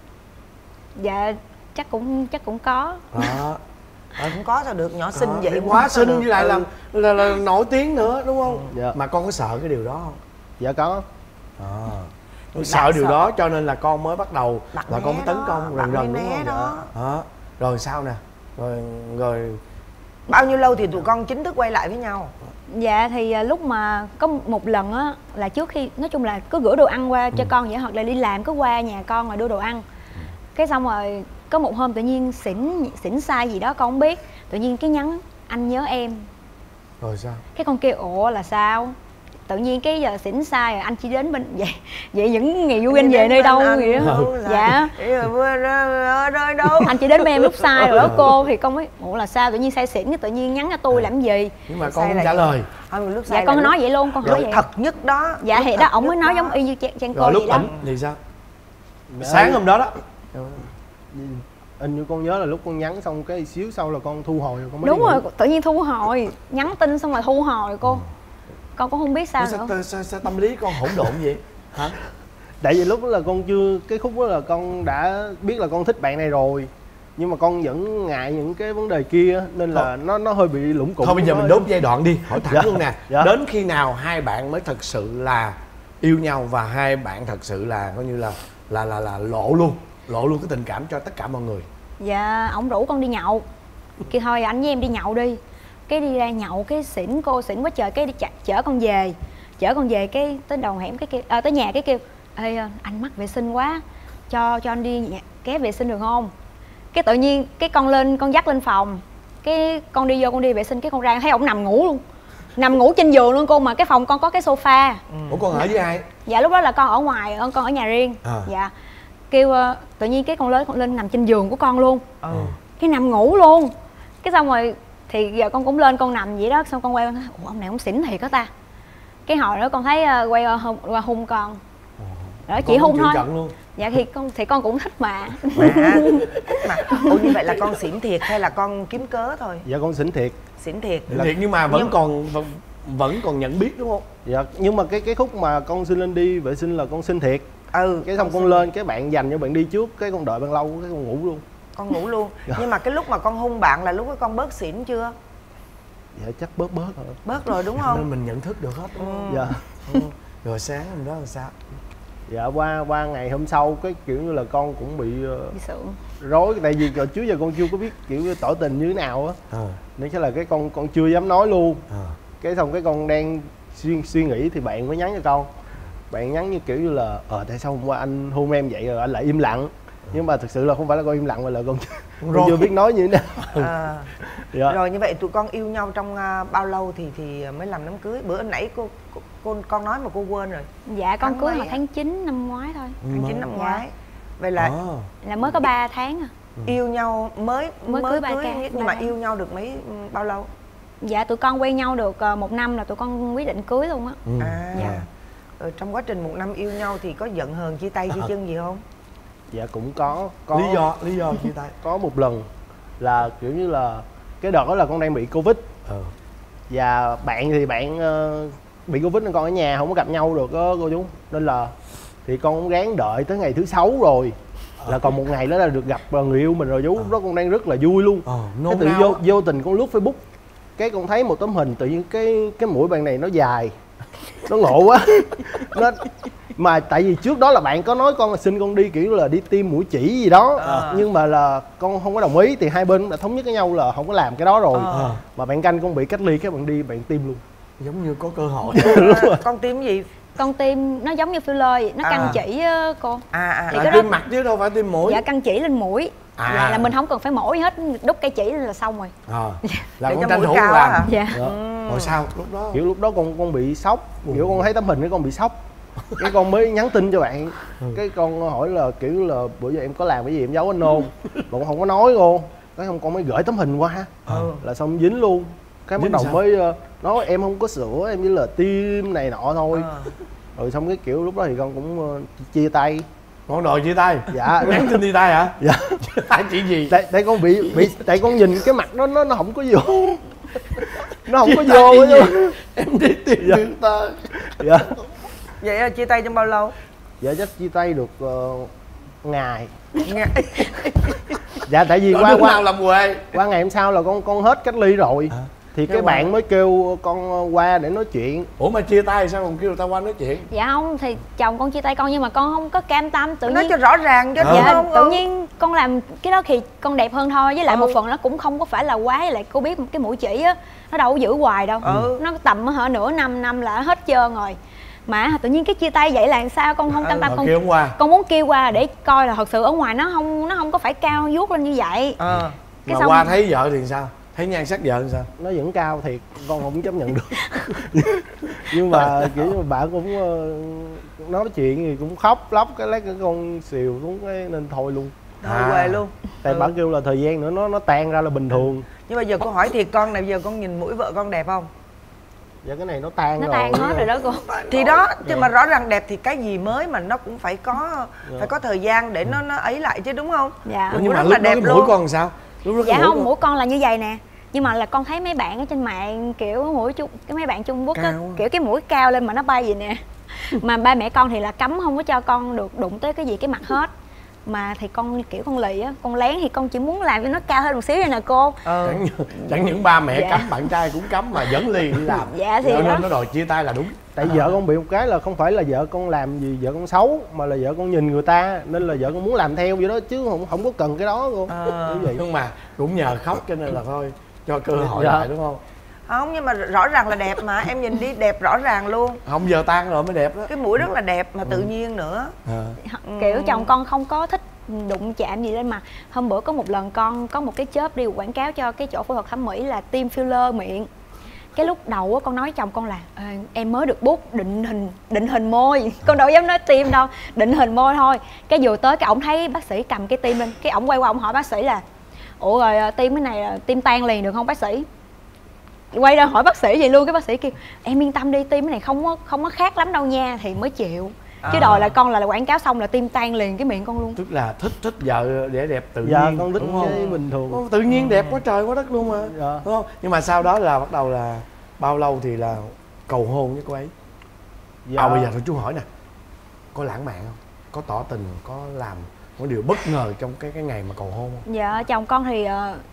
Dạ chắc cũng chắc cũng có. Đó. Cũng có sao được, nhỏ xinh Đó, vậy quá sao xinh được. với lại Ừ. là, là, là nổi tiếng nữa đúng không? Dạ. Mà con có sợ cái điều đó không? Dạ có. À. Thì Sợ bạn điều sợ. đó cho nên là con mới bắt đầu Bạn là con né mới tấn đó, công bạn rần rần mới đúng né không? đó. Đó. Rồi sao nè? Rồi rồi Bao nhiêu lâu thì tụi con chính thức quay lại với nhau? Dạ thì à, lúc mà có một lần á là trước khi nói chung là cứ gửi đồ ăn qua cho Ừ. con vậy, hoặc là đi làm cứ qua nhà con mà đưa đồ ăn. Cái xong rồi có một hôm tự nhiên xỉn xỉn sai gì đó con không biết, tự nhiên cái nhắn anh nhớ em. rồi sao? Cái con kêu ủa là sao? Tự nhiên cái giờ xỉn sai rồi anh chỉ đến bên vậy vậy những ngày vui anh về nơi đâu vậy đó. Dạ ở nơi đâu anh chỉ đến bên em lúc sai rồi đó cô, thì con mới ủa là sao tự nhiên say xỉn cái tự nhiên nhắn cho tôi làm gì. Nhưng mà Sai con không là trả gì? lời. Không, lúc Dạ sai con là nói lúc- vậy luôn, con hỏi lúc vậy. thật nhất đó. Dạ lúc thì thật đó ổng nhất mới nói đó. giống y như Trang Trang cô Rồi lúc vậy đó. tỉnh thì sao? Dạ. Sáng hôm đó đó. Hình như con nhớ là lúc con nhắn xong cái xíu sau là con thu hồi rồi con mới Đúng đi ngủ. rồi, tự nhiên thu hồi, nhắn tin xong rồi thu hồi cô. Con cũng không biết sao sao, nữa. sao, sao, sao tâm lý con hỗn độn vậy? Hả? Tại vì lúc đó là con chưa, cái khúc đó là con đã biết là con thích bạn này rồi, nhưng mà con vẫn ngại những cái vấn đề kia nên là nó nó hơi bị lủng củng. Thôi bây giờ mình đốt giai đoạn đi, hỏi thẳng Dạ. luôn nè. Dạ. Đến khi nào hai bạn mới thật sự là yêu nhau và hai bạn thật sự là coi như là là là là lộ luôn, lộ luôn cái tình cảm cho tất cả mọi người? Dạ, ổng rủ con đi nhậu. Kêu thôi anh với em đi nhậu đi. Cái đi ra nhậu cái xỉn cô xỉn quá trời, cái đi chở, chở con về. Chở con về cái tới đầu hẻm cái kêu à, tới nhà cái kêu ê anh mắc vệ sinh quá, cho cho anh đi nhà, ké vệ sinh được không? Cái tự nhiên cái con lên con dắt lên phòng, cái con đi vô con đi vệ sinh, cái con ra thấy ổng nằm ngủ luôn, nằm ngủ trên giường luôn cô, mà cái phòng con có cái sofa. Ủa con ở với ai? Dạ lúc đó là con ở ngoài, con ở nhà riêng. À. Dạ kêu uh, tự nhiên cái con lên con lên nằm trên giường của con luôn. Ừ. Cái nằm ngủ luôn. Cái xong rồi thì giờ con cũng lên con nằm vậy đó, xong con quay con thấy ủa ông này ông xỉn thiệt hả ta. Cái hồi đó con thấy uh, quay qua hung, qua hung con. Đó chỉ Con hung chịu thôi. trận luôn. Dạ thì con thì con cũng thích mà. Mà, mà ủa như vậy là con xỉn thiệt hay là con kiếm cớ thôi? Dạ con xỉn thiệt. Xỉn thiệt. Thiệt nhưng mà vẫn Nhưng- còn vẫn, vẫn còn nhận biết đúng không? Dạ nhưng mà cái cái khúc mà con xin lên đi vệ sinh là con xin thiệt. Ừ. Cái xong con lên cái bạn dành cho bạn đi trước, cái con đợi bạn lâu cái con ngủ luôn. Con ngủ luôn. Dạ. Nhưng mà cái lúc mà con hung bạn là lúc đó con bớt xỉn chưa? Dạ chắc bớt bớt rồi. Bớt rồi đúng Nên không? mình nhận thức được hết đúng không? Dạ. Ừ. Rồi sáng hôm đó là sao? Dạ qua qua ngày hôm sau cái kiểu như là con cũng bị uh, Bị sượng. rối, tại vì hồi trước giờ con chưa có biết kiểu như tỏ tình như thế nào á, À. nên chắc là cái con con chưa dám nói luôn. À. Cái xong cái con đang suy suy nghĩ thì bạn mới nhắn cho con, bạn nhắn như kiểu như là ờ tại sao hôm qua anh hôn em vậy rồi anh lại im lặng, nhưng mà thực sự là không phải là con im lặng mà là con, con chưa biết nói như thế nào. À. Dạ. Rồi như vậy tụi con yêu nhau trong uh, bao lâu thì thì mới làm đám cưới? Bữa nãy cô, cô, cô con nói mà cô quên rồi. Dạ con Tháng cưới mấy hồi á? tháng chín năm ngoái thôi. Tháng chín năm Dạ. ngoái. Vậy là À. Là mới có ba tháng à. yêu nhau mới Mới cưới ba ca, nhưng ba mà tháng. yêu nhau được mấy bao lâu? Dạ tụi con quen nhau được uh, một năm là tụi con quyết định cưới luôn á. Ừ. À. Dạ. Rồi trong quá trình một năm yêu nhau thì có giận hờn chia tay chia chân gì không? Dạ cũng có, có lý do lý do chia tay. Có một lần là kiểu như là cái đợt đó là con đang bị Covid. Ừ. Và bạn thì bạn uh, bị Covid nên con ở nhà không có gặp nhau được đó, cô chú. Nên là thì con cũng ráng đợi tới ngày thứ sáu rồi. Là còn một ngày đó là được gặp người yêu mình rồi chú. Lúc đó con đang rất là vui luôn. Ờ, cái tự vô, vô tình con lướt Facebook, cái con thấy một tấm hình, tự nhiên cái cái mũi bạn này nó dài, nó ngộ quá. Nó mà tại vì trước đó là bạn có nói con là xin con đi kiểu là đi tiêm mũi chỉ gì đó. À. Nhưng mà là con không có đồng ý, thì hai bên cũng đã thống nhất với nhau là không có làm cái đó rồi. À. Mà bạn canh con bị cách ly, cái bạn đi bạn tiêm luôn. Giống như có cơ hội. À, con tiêm cái gì? Con tiêm nó giống như filler vậy, nó à. căng chỉ á cô. À à. Thì cái tiêm đó... mặt chứ đâu phải tiêm mũi. Dạ căng chỉ lên mũi. À. Là, là mình không cần phải mổ gì hết, đút cây chỉ lên là xong rồi. À. Là để con tranh thủ làm. À? Dạ. Dạ. Ừ. Rồi sao lúc đó? Kiểu lúc đó con con bị sốc, kiểu con thấy tấm hình cái con bị sốc. Cái con mới nhắn tin cho bạn. Ừ. Cái con hỏi là kiểu là bữa giờ em có làm cái gì em giấu anh không? Mà con không có nói cô. Cái không con mới gửi tấm hình qua. Ừ. Là xong dính luôn. Cái bắt đầu mới nói em không có sữa, em chỉ là tim này nọ thôi. À. Rồi xong cái kiểu lúc đó thì con cũng uh, chia tay. Con đòi chia tay? Dạ. Nhắn tin chia tay hả? Dạ. Tại chuyện gì? Tại, tại con bị bị tại con nhìn cái mặt nó nó nó không có vô. Nó không có vô chứ. Em đi tìm dạ. người ta. Dạ. Vậy là chia tay trong bao lâu? Dạ chắc chia tay được uh, ngày. Ngày. Dạ tại vì Rồi qua qua nào làm quê. Qua ngày hôm sau là con con hết cách ly rồi. À. Thì cái bạn qua. mới kêu con qua để nói chuyện. Ủa mà chia tay sao còn kêu người ta qua nói chuyện? Dạ không, thì chồng con chia tay con nhưng mà con không có cam tâm. Tự nói nhiên cho rõ ràng cho. Dạ không, tự không? nhiên con làm cái đó thì con đẹp hơn thôi. Với lại ừ. một phần nó cũng không có phải là quá. Với lại cô biết cái mũi chỉ á, nó đâu có giữ hoài đâu. Ừ. Nó tầm hả nửa năm năm là hết trơn rồi. Mà tự nhiên cái chia tay vậy là sao con không cam tâm. Con kêu qua. Con muốn kêu qua để coi là thật sự ở ngoài nó không nó không có phải cao vuốt lên như vậy. À. Cái mà xong... qua thấy vợ thì sao? Thấy nhan sắc vợ sao? Nó vẫn cao thiệt, con không chấp nhận được. Nhưng mà kiểu như bạn cũng uh, nói chuyện thì cũng khóc lóc, cái lấy cái con xìu xuống cái nên thôi luôn. Thôi à. Quê luôn. Tại ừ. bạn kêu là thời gian nữa nó nó tan ra là bình thường. Nhưng mà giờ cô hỏi thiệt con này, giờ con nhìn mũi vợ con đẹp không? Dạ cái này nó tan nó rồi. Nó tan hết rồi đó cô. Thì đó, chứ mà rõ ràng đẹp thì cái gì mới mà nó cũng phải có dạ. phải có thời gian để nó nó ấy lại chứ đúng không? Dạ. Ủa, nhưng mà lúc đó cái mũi con sao? Lúc đó dạ mũi không, con... mũi con là như vậy nè. Nhưng mà là con thấy mấy bạn ở trên mạng kiểu mũi Trung, cái mấy bạn Trung Quốc á, kiểu cái mũi cao lên mà nó bay vậy nè. Mà ba mẹ con thì là cấm không có cho con được đụng tới cái gì cái mặt hết. Mà thì con kiểu con lì á, con lén thì con chỉ muốn làm cho nó cao hơn một xíu này nè cô. Ừ. Chẳng, chẳng những ba mẹ dạ. cấm, bạn trai cũng cấm mà vẫn lì đi làm. Dạ thì nên đó. nó đòi chia tay là đúng. Tại à. vợ con bị một cái là không phải là vợ con làm gì vợ con xấu, mà là vợ con nhìn người ta nên là vợ con muốn làm theo vậy đó, chứ không không có cần cái đó cô. À. Như vậy. Nhưng mà cũng nhờ khóc cho nên là thôi cho cơ hội dạ. lại đúng không? Không, nhưng mà rõ ràng là đẹp mà, em nhìn đi đẹp rõ ràng luôn. Không, giờ tan rồi mới đẹp đó. Cái mũi rất là đẹp mà tự ừ. nhiên nữa. À. Kiểu ừ. chồng con không có thích đụng chạm gì lên mà. Hôm bữa có một lần con có một cái chớp đi quảng cáo cho cái chỗ phẫu thuật thẩm mỹ là tiêm filler miệng. Cái lúc đầu á con nói với chồng con là em mới được bút định hình định hình môi, con đâu dám nói tiêm đâu, định hình môi thôi. Cái vừa tới cái ổng thấy bác sĩ cầm cái tiêm lên, cái ổng quay qua ổng hỏi bác sĩ là ủa rồi tiêm cái này là tiêm tan liền được không bác sĩ? Quay ra hỏi bác sĩ vậy luôn, cái bác sĩ kêu em yên tâm đi, tiêm cái này không có không có khác lắm đâu nha, thì mới chịu. Chứ à. đòi lại con là, là quảng cáo xong là tiêm tan liền cái miệng con luôn. Tức là thích thích vợ để đẹp tự dạ, nhiên. Con thích cái bình thường. Ô, tự nhiên đẹp quá trời quá đất luôn mà. Dạ. Đúng không? Nhưng mà sau đó là bắt đầu là bao lâu thì là cầu hôn với cô ấy? Dạ. À bây giờ thôi chú hỏi nè, có lãng mạn không? Có tỏ tình, có làm có điều bất ngờ trong cái cái ngày mà cầu hôn không? Dạ chồng con thì uh,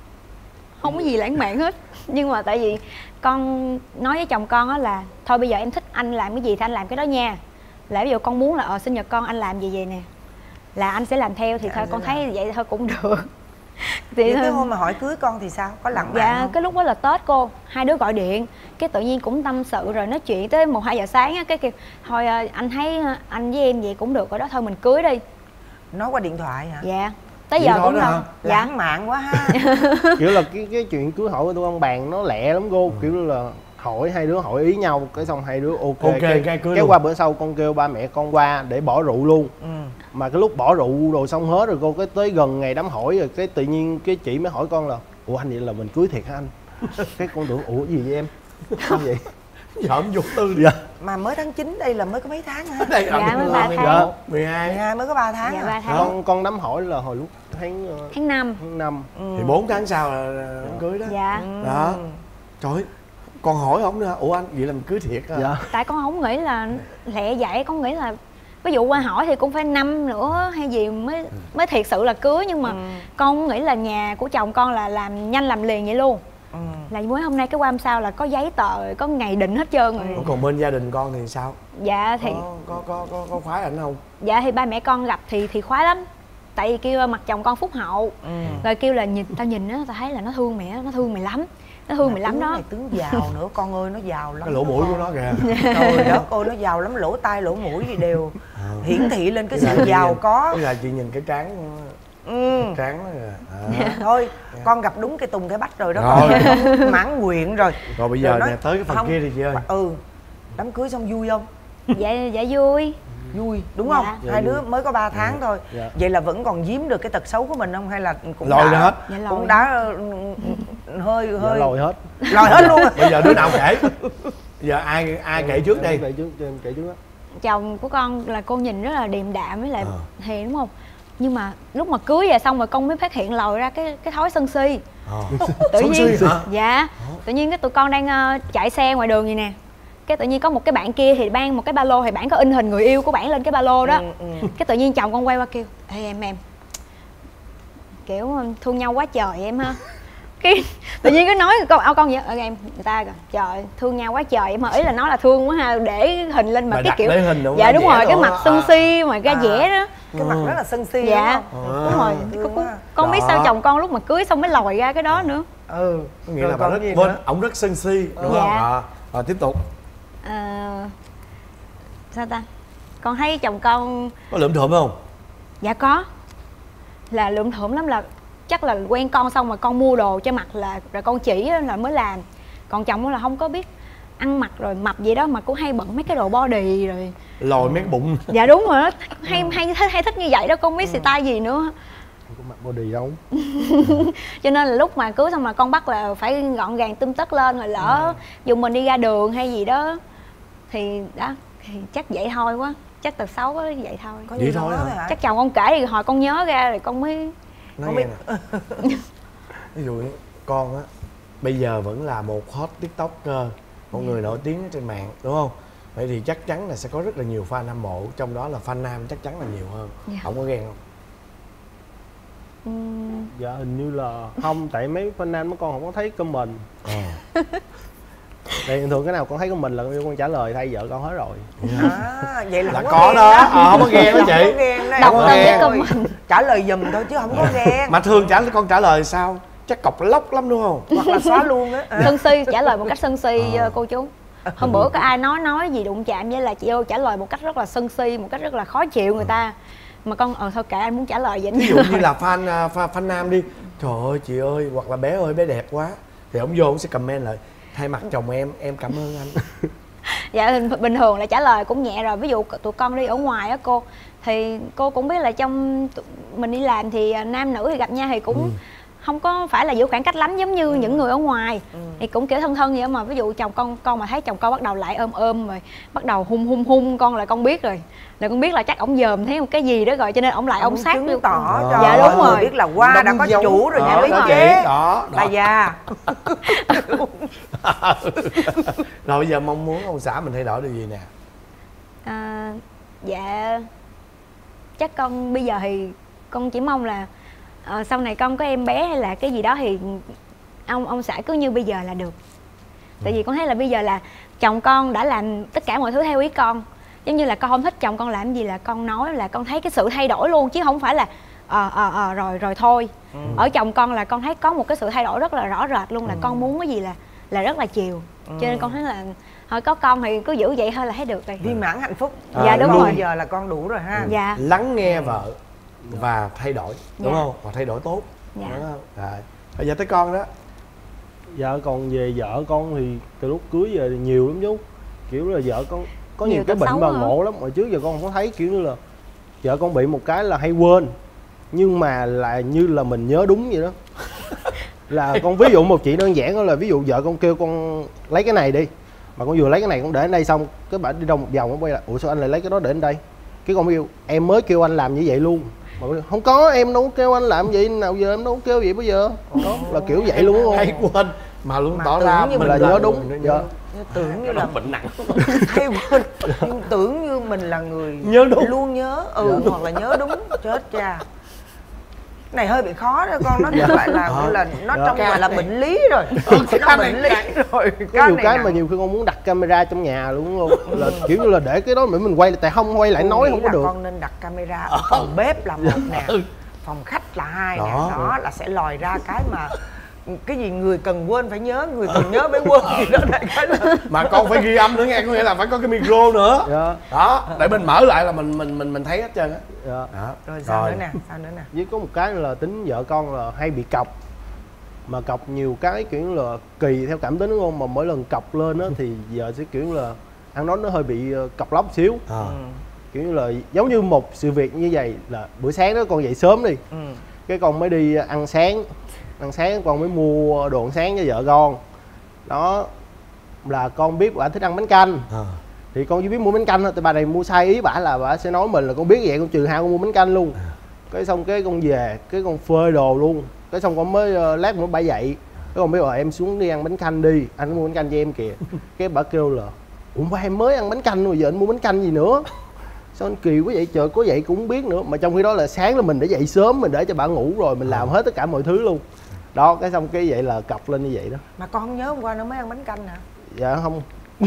không có gì lãng mạn hết. Nhưng mà tại vì con nói với chồng con á là thôi bây giờ em thích anh làm cái gì thì anh làm cái đó nha. Là ví dụ con muốn là ờ sinh nhật con anh làm gì vậy nè là anh sẽ làm theo thì dạ, thôi con thấy là vậy thôi cũng được. Thì cái hôm mà hỏi cưới con thì sao? Có lãng mạn dạ, không? Cái lúc đó là Tết cô, hai đứa gọi điện cái tự nhiên cũng tâm sự rồi nói chuyện tới một hai giờ sáng á, cái kêu thôi anh thấy anh với em vậy cũng được rồi đó, thôi mình cưới đi. Nói qua điện thoại hả? Dạ. Tới giờ cũng đâu. Dạ. Lãng mạn quá ha. Kiểu là cái cái chuyện cưới hỏi của tụi con bàn nó lẹ lắm cô. Ừ. Kiểu là hỏi hai đứa hỏi ý nhau cái xong hai đứa ok, ok cái, cái cưới cái qua bữa sau con kêu ba mẹ con qua để bỏ rượu luôn. Ừ. Mà cái lúc bỏ rượu rồi xong hết rồi cô, cái tới gần ngày đám hỏi rồi cái tự nhiên cái chị mới hỏi con là ủa anh vậy là mình cưới thiệt hả anh? Cái con tưởng ủa gì vậy em? Sao vậy? Giỡn vô tư đi. Dạ. Mà mới tháng chín đây là mới có mấy tháng hả? Đây Dạ, mới ba tháng. Dạ. mười hai. mười hai mới có ba tháng. Dạ à? ba tháng. Con con đám hỏi là hồi lúc tháng ờ, Tháng năm. tháng năm. Ừ. Thì bốn tháng sau là là đám cưới đó. Dạ. Đó. Trời ơi, con hỏi ổng nữa. Ủa anh, vậy là mình cưới thiệt hả? Dạ. Tại con không nghĩ là lẹ vậy, con nghĩ là ví dụ qua hỏi thì cũng phải năm nữa hay gì mới mới thiệt sự là cưới, nhưng mà Ừ. con không nghĩ là nhà của chồng con là làm nhanh làm liền vậy luôn. Ừ. Là mới hôm nay cái qua hôm sau là có giấy tờ, có ngày định hết trơn rồi. Ủa, còn bên gia đình con thì sao? Dạ thì Có có có có, có khoái ảnh không? dạ thì ba mẹ con gặp thì thì khoái lắm. Tại vì kêu mặt chồng con phúc hậu, Ừ. rồi kêu là nhìn tao nhìn á, tao thấy là nó thương mẹ, nó thương mày lắm, nó thương mày lắm Tướng đó. này tướng giàu nữa, con ơi nó giàu lắm. Cái lỗ mũi của nó kìa. Trời đất ơi, nó giàu lắm, lỗ tai lỗ mũi gì đều hiển thị lên cái Bây giờ sự chị giàu nhìn- có. Bây giờ chị nhìn cái trán Ừ. cái trán nó kìa. À. Thôi con gặp đúng cái Tùng cái Bách rồi đó, Rồi. con mãn nguyện rồi. Rồi bây giờ Rồi nói- nè, tới cái phần không, kia đi chị ơi. Ừ, đám cưới xong vui không? Dạ dạ vui. Vui đúng Dạ. không? Dạ, Hai vui. đứa mới có ba tháng thôi. Dạ. Vậy là vẫn còn giếm được cái tật xấu của mình không, hay là cũng Lòi đã, ra hết. Dạ, lòi. cũng đã ừ, ừ, hơi Dạ hơi lòi hết. lòi hết luôn. Bây giờ đứa nào kể? Giờ ai ai kể trước đây? Kể trước, em kể trước á. Chồng của con là cô nhìn rất là điềm đạm với lại Ờ. hiền đúng không? Nhưng mà lúc mà cưới về xong rồi con mới phát hiện lòi ra cái cái thói sân si. Ờ. Tự Sân nhiên si hả? dạ, tự nhiên cái tụi con đang ờ, chạy xe ngoài đường vậy nè. Cái tự nhiên có một cái bạn kia thì ban một cái ba lô, thì bạn có in hình người yêu của bạn lên cái ba lô đó. Ừ, ừ. Cái tự nhiên chồng con quay qua kêu: "Ê em em, kiểu thương nhau quá trời em ha." Cái tự nhiên cứ nói con ao con vậy, "Ờ, em người ta kìa, trời thương nhau quá trời em, mà ý là nói là thương quá ha, để hình lên mà Bà cái đặt kiểu lấy hình đúng dạ không? đúng Vẽ rồi, cái đồ mặt á. sân À. si mà ra À. vẽ đó. Cái mặt rất là sân si Dạ đúng không? đúng rồi. Thương Con, quá. con biết Đó. sao chồng con lúc mà cưới xong mới lòi ra cái đó nữa. Ừ. Có nghĩa Rồi là bà còn rất gì bên nữa? ổng rất sân si đúng Dạ. không? À, rồi tiếp tục. Ờ, sao ta, con thấy chồng con Có lượm thượm không? dạ có, là lượm thượm lắm, là chắc là quen con xong rồi con mua đồ cho mặc là rồi con chỉ á là mới làm. Còn chồng á là không có biết ăn mặc rồi mập gì đó, mà cũng hay bận mấy cái đồ body rồi. Lòi mấy cái bụng. Dạ đúng rồi đó, hay hay hay, hay thích như vậy đó, con biết xì tay gì nữa. Không có mặc body đâu. Cho nên là lúc mà cưới xong là con bắt là phải gọn gàng tươm tất lên, rồi lỡ dù mình đi ra đường hay gì đó thì đó thì chắc vậy thôi quá, chắc tật xấu quá vậy thôi. Có Vậy gì thôi nói hả? hả? Chắc chồng con kể thì hồi con nhớ ra rồi con mới Nói Không nghe biết. nè. Ví dụ như con á, bây giờ vẫn là một hot tiktoker, một người nổi tiếng ở trên mạng đúng không? Vậy thì chắc chắn là sẽ có rất là nhiều fan hâm mộ, trong đó là fan nam chắc chắn là nhiều hơn. Dạ. Ông có ghen không? ừm, Dạ hình như là không, tại mấy fan nam mấy con không có thấy comment. Ờ. Tại thường cái nào con thấy comment là con trả lời thay vợ con hết rồi. À, vậy là Là không có ghen đó, ờ, không có ghen đó Không chị. có ghen đấy. Đọc Không có tên cái ghen. comment. Trả lời giùm thôi chứ không có ghen. Mà thường trả con trả lời sao? Chắc cọc lóc lắm đúng không? Hoặc là xóa luôn á. sân si, trả lời một cách sân si. Ờ. Cô chú hôm bữa có ai nói nói gì đụng chạm với là chị ơi trả lời một cách rất là sân si, một cách rất là khó chịu người ta, mà con ờ thôi kệ anh muốn trả lời vậy. Ví dụ như là fan à, fan, fan nam đi, trời ơi chị ơi, hoặc là bé ơi bé đẹp quá, thì ông vô ông sẽ comment lại thay mặt chồng em em cảm ơn anh. Dạ thì bình thường là trả lời cũng nhẹ rồi. Ví dụ tụi con đi ở ngoài á cô, thì cô cũng biết là trong tụi mình đi làm thì nam nữ thì gặp nhau thì cũng Ừ. không có phải là giữ khoảng cách lắm giống như Ừ. những người ở ngoài. Ừ. Thì cũng kiểu thân thân vậy, mà ví dụ chồng con con mà thấy chồng con bắt đầu lại ôm ôm rồi bắt đầu hung hung hung con là con biết rồi, là con biết là chắc ổng dòm thấy một cái gì đó rồi, cho nên ổng lại ông sát chứng vô. tỏ Ờ. cho Dạ, mọi đúng người rồi. biết là qua đã Đóng có dấu. chủ rồi nha Đó, lý đó chế. chị, đó, đó. Bà già. Rồi bây giờ mong muốn ông xã mình thay đổi điều gì nè? À, dạ chắc con bây giờ thì con chỉ mong là ờ, sau này con có em bé hay là cái gì đó thì ông ông xã cứ như bây giờ là được. Tại vì con thấy là bây giờ là chồng con đã làm tất cả mọi thứ theo ý con, giống như là con không thích chồng con làm gì là con nói, là con thấy cái sự thay đổi luôn, chứ không phải là ờ ờ ờ rồi rồi thôi. Ừ. Ở chồng con là con thấy có một cái sự thay đổi rất là rõ rệt luôn, là con muốn cái gì là là rất là chiều. Cho nên con thấy là thôi có con thì cứ giữ vậy thôi là thấy được rồi. Viên mãn hạnh phúc. Dạ, đúng Con rồi. bây giờ là con đủ rồi ha. Dạ. Lắng nghe vợ và thay đổi đúng Dạ. không? Và thay đổi tốt. Dạ. Đúng không? Rồi. Bây giờ tới con đó. Dạ còn về vợ con thì từ lúc cưới về thì nhiều lắm chú. Kiểu là vợ con có nhiều, Nhiều cái tật bệnh xấu bà hả? ngộ lắm. Hồi trước giờ con không có thấy, kiểu như là vợ con bị một cái là hay quên, nhưng mà là như là mình nhớ đúng vậy đó. Là con ví dụ một chị đơn giản đó là ví dụ vợ con kêu con lấy cái này đi, mà con vừa lấy cái này con để ở đây xong cái bà đi đâu một vòng con quay lại, ủa sao anh lại lấy cái đó để ở đây? Cái con kêu em mới kêu anh làm như vậy luôn. Mà không có, em đâu kêu anh làm vậy, nào giờ em đâu kêu vậy bây giờ. Đó là kiểu vậy luôn đúng không? Hay quên mà luôn Mà tỏ tưởng ra như mình là là nhớ đúng. Dạ. Tưởng như là bệnh nặng. hay quên, nhưng tưởng như mình là người nhớ đúng, luôn nhớ, ừ dạ. Hoặc là nhớ đúng. Chết cha, này hơi bị khó đó con, nó dạ. Lại là à, là nó dạ. Trong gọi là bệnh lý rồi. Ừ, nó bệnh lý rồi. Có nhiều cái mà nhiều khi con muốn đặt camera trong nhà luôn đúng không? Là kiểu như là để cái đó để mình quay, tại không quay lại con nói không có được. Con nên đặt camera ở phòng bếp là một nè, phòng khách là hai nè, đó. Đó là sẽ lòi ra cái mà cái gì người cần quên phải nhớ, người cần nhớ phải quên gì đó đại cái là... Mà con phải ghi âm nữa nghe, có nghĩa là phải có cái micro nữa. Dạ. Đó, để mình mở lại là mình mình mình mình thấy hết trơn á. Dạ. Đó. Rồi sao rồi. Nữa nè, sao nữa nè. Với có một cái là tính vợ con là hay bị cọc. Mà cọc nhiều cái kiểu là kỳ theo cảm tính đúng không? Mà mỗi lần cọc lên á thì vợ sẽ kiểu là ăn nói nó hơi bị cọc lóc xíu. À. Ừ. Kiểu như là giống như một sự việc như vậy là bữa sáng đó con dậy sớm đi. Ừ. Cái con mới đi ăn sáng. Ăn sáng con mới mua đồ ăn sáng cho vợ con. Đó là con biết bà thích ăn bánh canh. À. Thì con chỉ biết mua bánh canh thôi, tại bà này mua sai ý bả là bà sẽ nói mình là con biết vậy, con trừ hao con mua bánh canh luôn. À. Cái xong cái con về, cái con phơi đồ luôn. Cái xong con mới lát nữa bà dậy. Cái con biết rồi em xuống đi ăn bánh canh đi, anh mua bánh canh cho em kìa. Cái bà kêu là ủa ba em mới ăn bánh canh rồi giờ anh mua bánh canh gì nữa? Sao anh kỳ quá vậy trời, có vậy cũng không biết nữa. Mà trong khi đó là sáng là mình đã dậy sớm, mình để cho bà ngủ rồi, mình làm hết tất cả mọi thứ luôn. Đó, cái xong cái vậy là cọc lên như vậy đó. Mà con không nhớ hôm qua nó mới ăn bánh canh hả? Dạ không.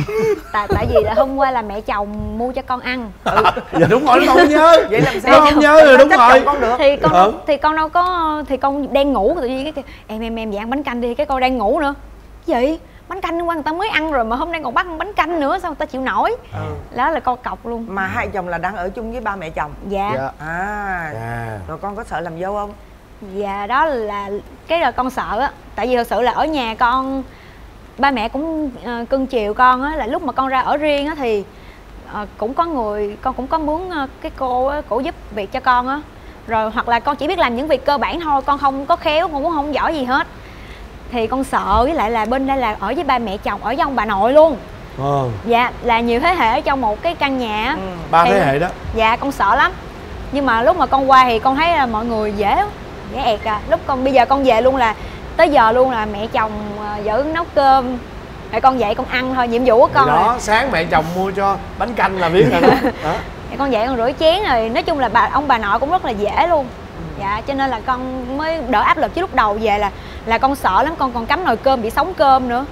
Tại tại vì là hôm qua là mẹ chồng mua cho con ăn. Ừ. Dạ đúng rồi, con không nhớ. Vậy làm sao không nhớ rồi, đúng rồi. Con được. Thì con ừ. thì con đâu có, thì con đang ngủ tự nhiên cái em em em vậy ăn bánh canh đi, cái con đang ngủ nữa. Vậy bánh canh hôm qua người ta mới ăn rồi mà hôm nay còn bắt ăn bánh canh nữa, sao người ta chịu nổi? Ừ. Đó là con cọc luôn. Mà hai chồng là đang ở chung với ba mẹ chồng. Dạ. Dạ. À. Dạ. Rồi con có sợ làm dâu không? Dạ đó là cái là con sợ á, tại vì thật sự là ở nhà con ba mẹ cũng uh, cưng chiều con á, là lúc mà con ra ở riêng á thì uh, cũng có người, con cũng có muốn uh, cái cô á, cổ giúp việc cho con á, rồi hoặc là con chỉ biết làm những việc cơ bản thôi, con không có khéo, con cũng không giỏi gì hết, thì con sợ. Với lại là bên đây là ở với ba mẹ chồng, ở với ông bà nội luôn. Ừ. Dạ là nhiều thế hệ ở trong một cái căn nhà á. Ừ. Ba thế hệ đó. Dạ con sợ lắm, nhưng mà lúc mà con qua thì con thấy là mọi người dễ dễ ẹt à. Lúc con bây giờ con về luôn là tới giờ luôn là mẹ chồng giữ nấu cơm, rồi con dậy con ăn thôi, nhiệm vụ của con đó là... sáng mẹ chồng mua cho bánh canh là biết rồi đó. Đó. Con dậy con rửa chén rồi, nói chung là bà ông bà nội cũng rất là dễ luôn. Dạ cho nên là con mới đỡ áp lực, chứ lúc đầu về là là con sợ lắm, con còn cắm nồi cơm bị sống cơm nữa.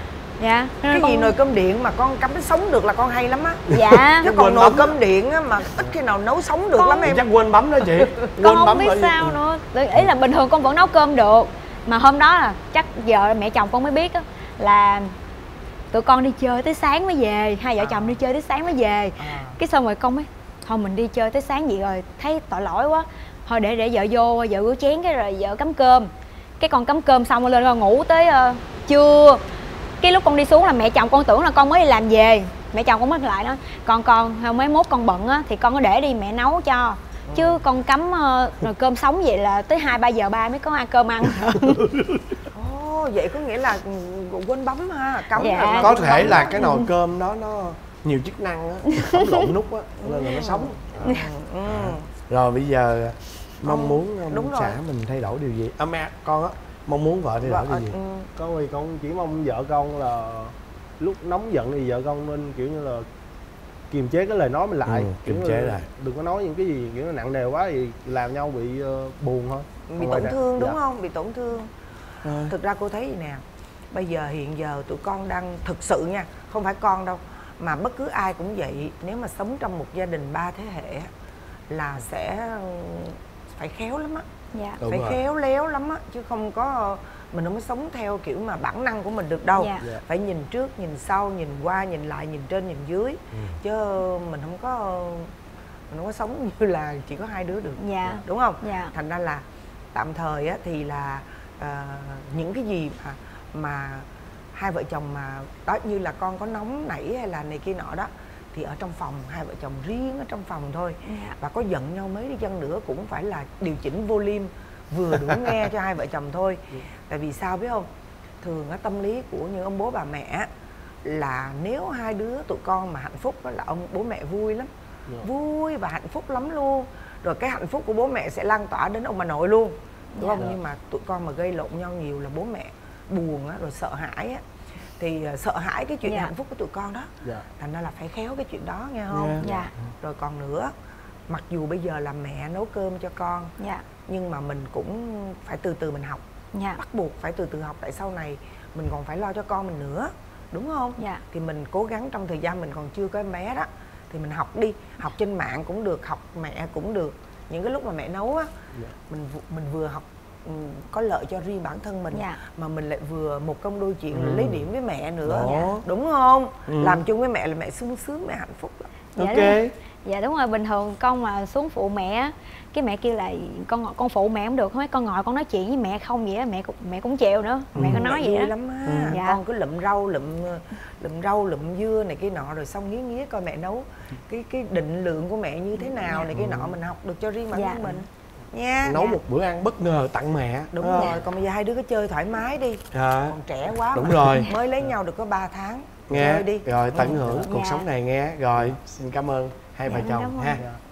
Dạ cái con... gì nồi cơm điện mà con cắm sống được là con hay lắm á. Dạ chứ còn nồi cơm điện á mà ít khi nào nấu sống được con... lắm em. Chắc quên bấm đó chị. Con quên không bấm biết sao gì? Nữa ý là bình thường con vẫn nấu cơm được, mà hôm đó là chắc giờ mẹ chồng con mới biết á, là tụi con đi chơi tới sáng mới về, hai vợ chồng à. Đi chơi tới sáng mới về. À. Cái xong rồi con mới thôi mình đi chơi tới sáng vậy rồi thấy tội lỗi quá, thôi để để vợ vô, vợ rửa chén cái rồi vợ cắm cơm. Cái con cắm cơm xong rồi lên con ngủ tới uh, trưa. Cái lúc con đi xuống là mẹ chồng con tưởng là con mới đi làm về, mẹ chồng con mới lại nói con con mấy mốt con bận á thì con có để đi mẹ nấu cho. Ừ. Chứ con cắm uh, nồi cơm sống vậy là tới hai ba giờ ba mới có ăn cơm ăn. Ồ, vậy có nghĩa là quên bấm ha, cắm. Dạ. Có thể là cái nồi cơm đó nó nhiều chức năng á, bấm lộn nút á nên là nó sống. À. Ừ. À. Rồi bây giờ mong muốn ông xã mình thay đổi điều gì? À, mẹ con á mong muốn vợ thay đổi điều gì? Ừ. Con thì con chỉ mong vợ con là lúc nóng giận thì vợ con nên kiểu như là kiềm chế cái lời nói mình lại. Ừ, kiềm chế lại, đừng có nói những cái gì kiểu nặng nề quá thì làm nhau bị uh, buồn thôi, bị tổn thương đúng dạ. không? Bị tổn thương. À. Thực ra cô thấy gì nè, bây giờ hiện giờ tụi con đang thực sự nha, không phải con đâu mà bất cứ ai cũng vậy, nếu mà sống trong một gia đình ba thế hệ là sẽ phải khéo lắm á. Dạ. Phải rồi. Khéo léo lắm á, chứ không có mình không có sống theo kiểu mà bản năng của mình được đâu. Dạ. Phải nhìn trước, nhìn sau, nhìn qua, nhìn lại, nhìn trên, nhìn dưới. Ừ. Chứ mình không có mình không có sống như là chỉ có hai đứa được. Dạ. Đúng không? Dạ. Thành ra là tạm thời á thì là uh, những cái gì mà mà hai vợ chồng mà đó như là con có nóng nảy hay là này kia nọ đó thì ở trong phòng, hai vợ chồng riêng ở trong phòng thôi. Yeah. Và có giận nhau mấy đi chăng nữa cũng phải là điều chỉnh volume vừa đủ nghe cho hai vợ chồng thôi. Yeah. Tại vì sao biết không? Thường á tâm lý của những ông bố bà mẹ là nếu hai đứa tụi con mà hạnh phúc đó là ông bố mẹ vui lắm, yeah. vui và hạnh phúc lắm luôn. Rồi cái hạnh phúc của bố mẹ sẽ lan tỏa đến ông bà nội luôn, đúng yeah. không? Nhưng mà tụi con mà gây lộn nhau nhiều là bố mẹ buồn á, rồi sợ hãi á, thì uh, sợ hãi cái chuyện yeah. hạnh phúc của tụi con đó, yeah. thành ra là phải khéo cái chuyện đó nghe không? Yeah. Yeah. Rồi còn nữa, mặc dù bây giờ là mẹ nấu cơm cho con, yeah. nhưng mà mình cũng phải từ từ mình học, yeah. bắt buộc phải từ từ học, tại sau này mình còn phải lo cho con mình nữa, đúng không? Yeah. Thì mình cố gắng trong thời gian mình còn chưa có em bé đó thì mình học đi, học trên mạng cũng được, học mẹ cũng được. Những cái lúc mà mẹ nấu á, yeah. mình mình vừa học có lợi cho riêng bản thân mình, yeah. mà mình lại vừa một công đôi chuyện ừ. lấy điểm với mẹ nữa, yeah. đúng không? Ừ. Làm chung với mẹ là mẹ sung sướng, mẹ hạnh phúc lắm. Dạ, ok. Đúng. Dạ đúng rồi, bình thường con mà xuống phụ mẹ, cái mẹ kêu là con con phụ mẹ cũng được, không, con ngồi con nói chuyện với mẹ không vậy á, mẹ cũng mẹ cũng chịu nữa, mẹ ừ. có nói mẹ vậy đó. Lắm á. Ừ. Dạ. Con cứ lụm rau, lụm lụm rau, lụm dưa này kia nọ, rồi xong nghía nghía coi mẹ nấu cái cái định lượng của mẹ như thế nào, dạ. này kia nọ, mình học được cho riêng bản thân dạ. mình. Nha. Nấu dạ. một bữa ăn bất ngờ tặng mẹ. Đúng à. rồi, còn bây giờ hai đứa cứ chơi thoải mái đi. À. Còn trẻ quá đúng mà. rồi. Mới lấy nhau được có ba tháng. Nghe Chơi đi. rồi tận hưởng ừ. cuộc dạ. sống này nghe. Rồi xin cảm ơn hai dạ, vợ chồng ha.